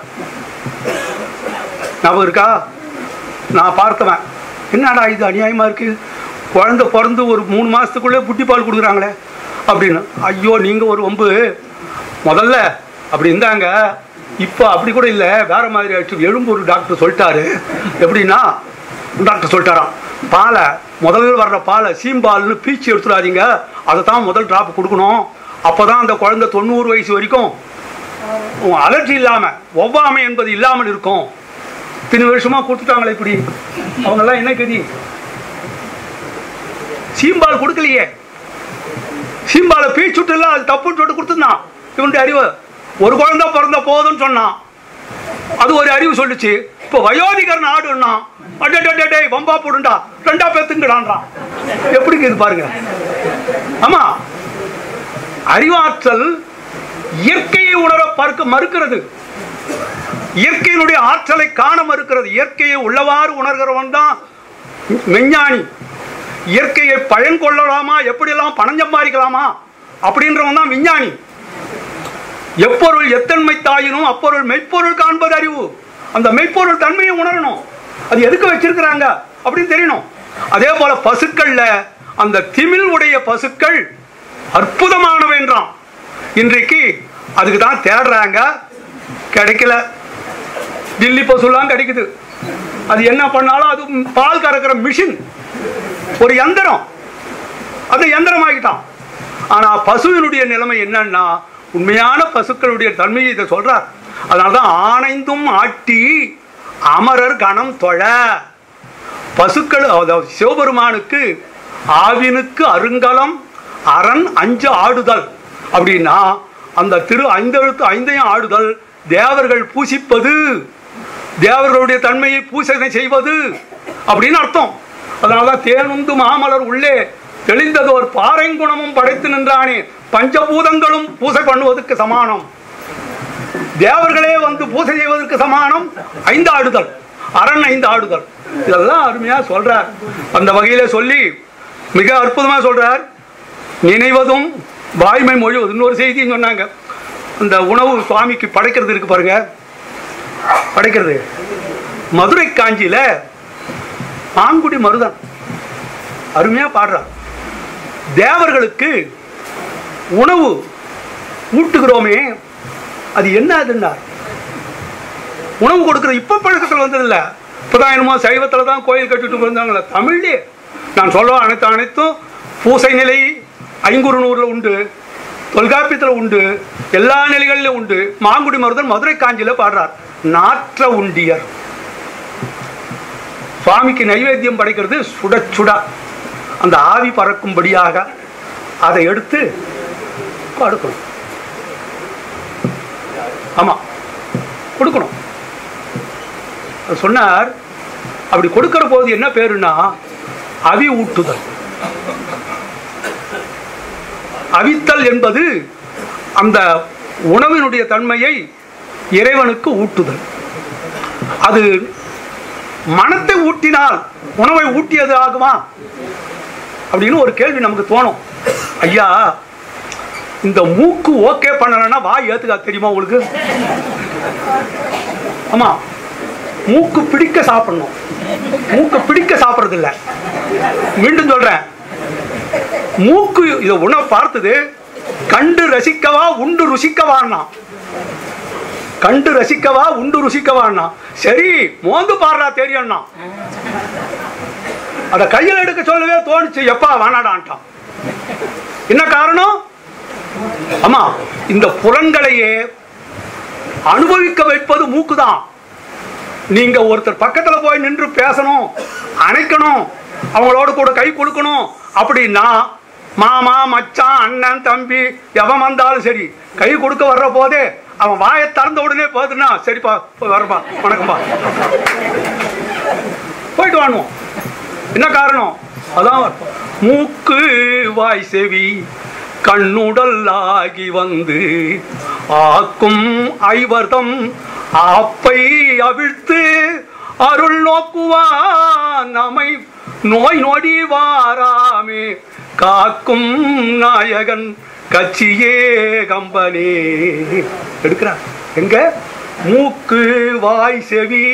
ஞாபகம் இருக்கா? நான் பார்த்தவன், என்னடா இது அநியாயமா இருக்கு, குழந்தை பிறந்து ஒரு மூணு மாசத்துக்குள்ளே புட்டிப்பால் கொடுக்குறாங்களே அப்படின்னு. ஐயோ, நீங்க ஒரு வம்பு. முதல்ல அப்படி இருந்தாங்க, இப்போ அப்படி கூட இல்லை, வேற மாதிரி ஆயிடுச்சு. எழும்பூர் டாக்டர் சொல்லிட்டாரு. எப்படின்னா, டாக்டர் சொல்லிட்டாராம், பாலை முதல்ல வர்ற பாலை சீம்பால்னு பீச்சு எடுத்துடாதீங்க, அதை தான் முதல் டிராப் கொடுக்கணும். அப்போதான் அந்த குழந்தை தொண்ணூறு வயசு வரைக்கும் அலர்ஜி இல்லாம ஒவ்வாமை என்பது இல்லாமல் இருக்கும். இத்தனை வருஷமா கொடுத்துட்டாங்களே இப்படி. அவங்க எல்லாம் என்ன கதி? சீம்பால் கொடுக்கலையே, சீம்பாலை பீச்சுட்டு இல்ல, அது தப்புன்னு சொல்லிட்டு கொடுத்துருந்தான். இவனுடைய அறிவு ஒரு குழந்தை பிறந்த போதுன்னு சொன்னான். அது ஒரு அறிவு சொல்லிச்சு. இப்போ வயோதிகர் நாடுன்னா அடே வம்பா போடுண்டா ரெண்டா பேத்துங்கடான்றான். எப்படி இது பாருங்க. ஆமா, அறிவாற்றல் இயற்கையை உணர பார்க்க மறுக்கிறது. இயற்கையினுடைய ஆற்றலை காண மறுக்கிறது. இயற்கையை உள்ளவாறு உணர்கிறவன் தான் மெஞ்ஞானி. இயற்கையை பயன் கொள்ளலாமா, எப்படியெல்லாம் பணம் சம்பாதிக்கலாமா அப்படின்றவன் தான் விஞ்ஞானி. எப்பொருள் எத்தன்மை தாயினும் அப்பொருள் மெய்ப்பொருள் காண்பது அறிவு. அந்த மெய்ப்பொருள் தன்மையை உணரணும். அது எதுக்கு வச்சிருக்கிறாங்க அப்படின்னு தெரியணும். அதே போல பசுக்கள்ல அந்த திமில் உடைய பசுக்கள் அற்புதமானவை என்றான். இன்றைக்கு அதுக்கு தான் தேடுறாங்க, கிடைக்கல. டில்லி பசுலாம் கிடைக்குது. அது என்ன பண்ணாலும் அது பால் கறக்கிற மிஷின், ஒரு யந்திரம். அது யந்திரமாகிட்டான். ஆனா பசுவினுடைய நிலைமை என்னன்னா உண்மையான பசுக்களுடைய தன்மையை இதை சொல்றார். அதனால்தான் ஆனைந்தும் ஆட்டி அமரர் கணம் தொழ. பசுக்கள் அதாவது சிவபெருமானுக்கு ஆவினுக்கு அருங்கலம் அரண் அஞ்சு ஆடுதல் அப்படின்னா அந்த திரு ஐந்தெழுத்து ஐந்தையும் ஆடுதல் தேவர்கள் பூசிப்பது, தேவர்களுடைய தன்மையை பூசனை செய்வது அப்படின்னு அர்த்தம். அதனாலதான் தேனுந்து மாமலர் உள்ளே தெளிந்தது ஒரு பாறைங்குணமும் படைத்து நின்றானே பஞ்சபூதங்களும் பூசை பண்ணுவதற்கு சமானம், தேவர்களே வந்து பூசை செய்வதற்கு சமானம் ஐந்து ஆடுதல், அரண் ஐந்து ஆடுதல். இதெல்லாம் அருமையா சொல்றார். அந்த வகையில சொல்லி மிக அற்புதமா சொல்றார். நினைவதும் வாய்மை மொழிவதும் இன்னொரு செய்தியும் சொன்னாங்க. அந்த உணவு சுவாமிக்கு படைக்கிறது இருக்கு பாருங்க, படைக்கிறது மதுரை காஞ்சியில ஆங்குடி மருதன் அருமையா பாடுறார். தேவர்களுக்கு உணவு ஊட்டுகிறோமே அது என்ன அதுன்னா உணவு கொடுக்குற இப்ப பழக்கத்தில் வந்ததில்ல. இப்பதான் என்னமோ சைவத்துல தான் கோயில் கட்டிட்டு வந்தாங்களே. தமிழ்லே நான் சொல்ல அனைத்து அனைத்தும் பூசை நிலை ஐங்குறு நூறுல உண்டு, தொல்காப்பியத்தில் உண்டு, எல்லா நிலைகளிலும் உண்டு. மாங்குடி மருதன் மதுரை காஞ்சியில பாடுறார். நாற்ற உண்டியர் சுவாமிக்கு நைவேத்தியம் படைக்கிறது சுட சுட அந்த ஆவி பறக்கும்படியாக அதை எடுத்து கொடுக்கணும். ஆமா கொடுக்கணும் சொன்னார். அப்படி கொடுக்கிற போது என்ன பேருன்னா அவி ஊட்டுதல். அவித்தல் என்பது அந்த உணவினுடைய தன்மையை இறைவனுக்கு ஊட்டுதல். அது மனத்தை ஊட்டினால் உணவை ஊட்டியது ஆகுமா அப்படின்னு ஒரு கேள்வி நமக்கு தோணும். ஐயா இந்த மூக்கு ஓகே பண்ணலன்னா வாய் ஏத்துக்கா தெரியுமா உங்களுக்கு? ஆமா மூக்கு பிடிக்க சாப்பிடணும், மூக்கு பிடிக்க சாப்பிடுறது இல்லை. மீண்டும் சொல்றேன், மூக்கு இதை உணவு பார்த்தது கண்டு ரசிக்கவா உண்டு ருசிக்கவான்னா, கண்டு ரசிக்கவா உண்டு ருசிக்கவான்னா சரி மோந்து பாடுறா தெரியும்னா அத கையில் எடுக்க சொல்லவே தோணுச்சு. எப்பா வானாடான்ட்டான். என்ன காரணம்? ஆமா இந்த புலன்களையே அனுபவிக்க வைப்பது மூக்குதான். நீங்க ஒருத்தர் பக்கத்துல போய் நின்று பேசணும், அணைக்கணும், அவங்களோட கூட கை கொடுக்கணும் அப்படின்னா மாமா மச்சான் அண்ணன் தம்பி எவன் வந்தாலும் சரி கை கொடுக்க வர்ற போதே அவன் வாயை திறந்த உடனே போதுன்னா சரிப்பா வரப்பா வணக்கம்பா போயிட்டு வாணுவோம். என்ன காரணம்? அதான் மூக்கு வாய் செவி கண்ணுடல் ஆகி வந்து ஆக்கும் ஐவர்தம் ஆப்பை அவிழ்த்து அருள் நோக்குவான் நம்மை நோய் நொடி வாராமே காக்கும் நாயகன் கட்சியே கம்பனே எடுக்கிறார். எங்க மூக்கு வாய் செவி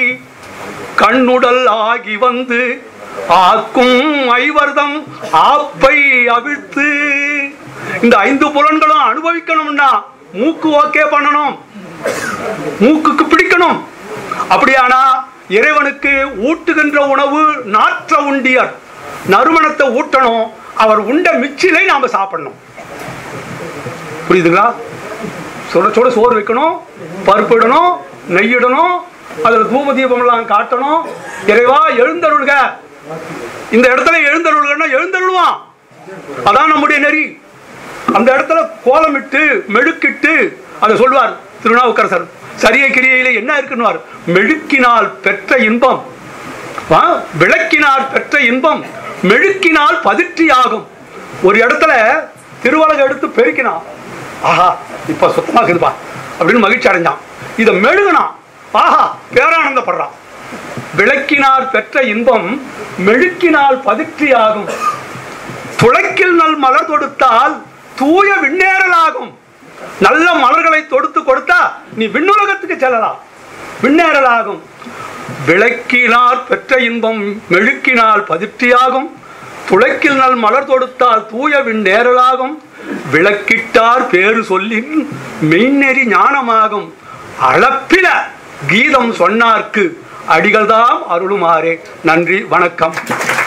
கண்ணுடல் ஆகி வந்து ஆக்கும் ஐவர்தம் ஆப்பை அவிழ்த்து. இந்த ஐந்து புலன்களும் அனுபவிக்கணும்னா மூக்கு ஓகே பண்ணணும், மூக்குக்கு பிடிக்கணும். அப்படியானா இறைவனுக்கு ஊட்டுகின்ற உணவு நாற்ற உண்டியர், நறுமணத்தை ஊட்டணும். அவர் உண்ட மிச்சிலை நாம சாப்பிடணும். புரியுதுங்களா? சுட சுட சோறு வைக்கணும், பருப்பு இடணும், நெய்யிடணும், அதுல தூப தீபம் எல்லாம் காட்டணும். இறைவா எழுந்தருள்க, இந்த இடத்துல எழுந்தருள்கன்னா எழுந்தருள்வான். அதான் நம்முடைய நெறி. அந்த இடத்துல கோலமிட்டு மெழுக்கிட்டு அதை சொல்வார் திருநாவுக்கரசர். சரிய கிரியையில என்ன இருக்குன்னு மெழுக்கினால் பெற்ற இன்பம், விளக்கினால் பெற்ற இன்பம் மெழுக்கினால் பதிர்ச்சி ஆகும். ஒரு இடத்துல திருவலகம் எடுத்து பெருக்கினான், ஆஹா இப்ப சுத்தமாகுதுப்பா அப்படின்னு மகிழ்ச்சி அடைஞ்சான். இதை மெழுகுனான், ஆஹா பேரானந்தப்படுறான். விளக்கினால் பெற்ற இன்பம் மெழுக்கினால் பதிர்ச்சி ஆகும். துளக்கில் நல் மலர் தொடுத்தால் தூய விண்ணேறலாகும். நல்ல மலர்களை தொடுத்து கொடுத்தா நீ விண்ணுலகத்துக்கு செல்லலாம், விண்ணேறலாகும். விளக்கினால் பெற்ற இன்பம் மெழுக்கினால் பதிர்ச்சியாகும். துளக்கில் நல் மலர் தொடுத்தால் தூய விண்ணேறலாகும். விளக்கிட்டார் பேரு சொல்லின் மெய்நெறி ஞானமாகும். அளப்பில கீதம் சொன்னார்க்கு அடிகள்தாம் அருளுமாறே. நன்றி, வணக்கம்.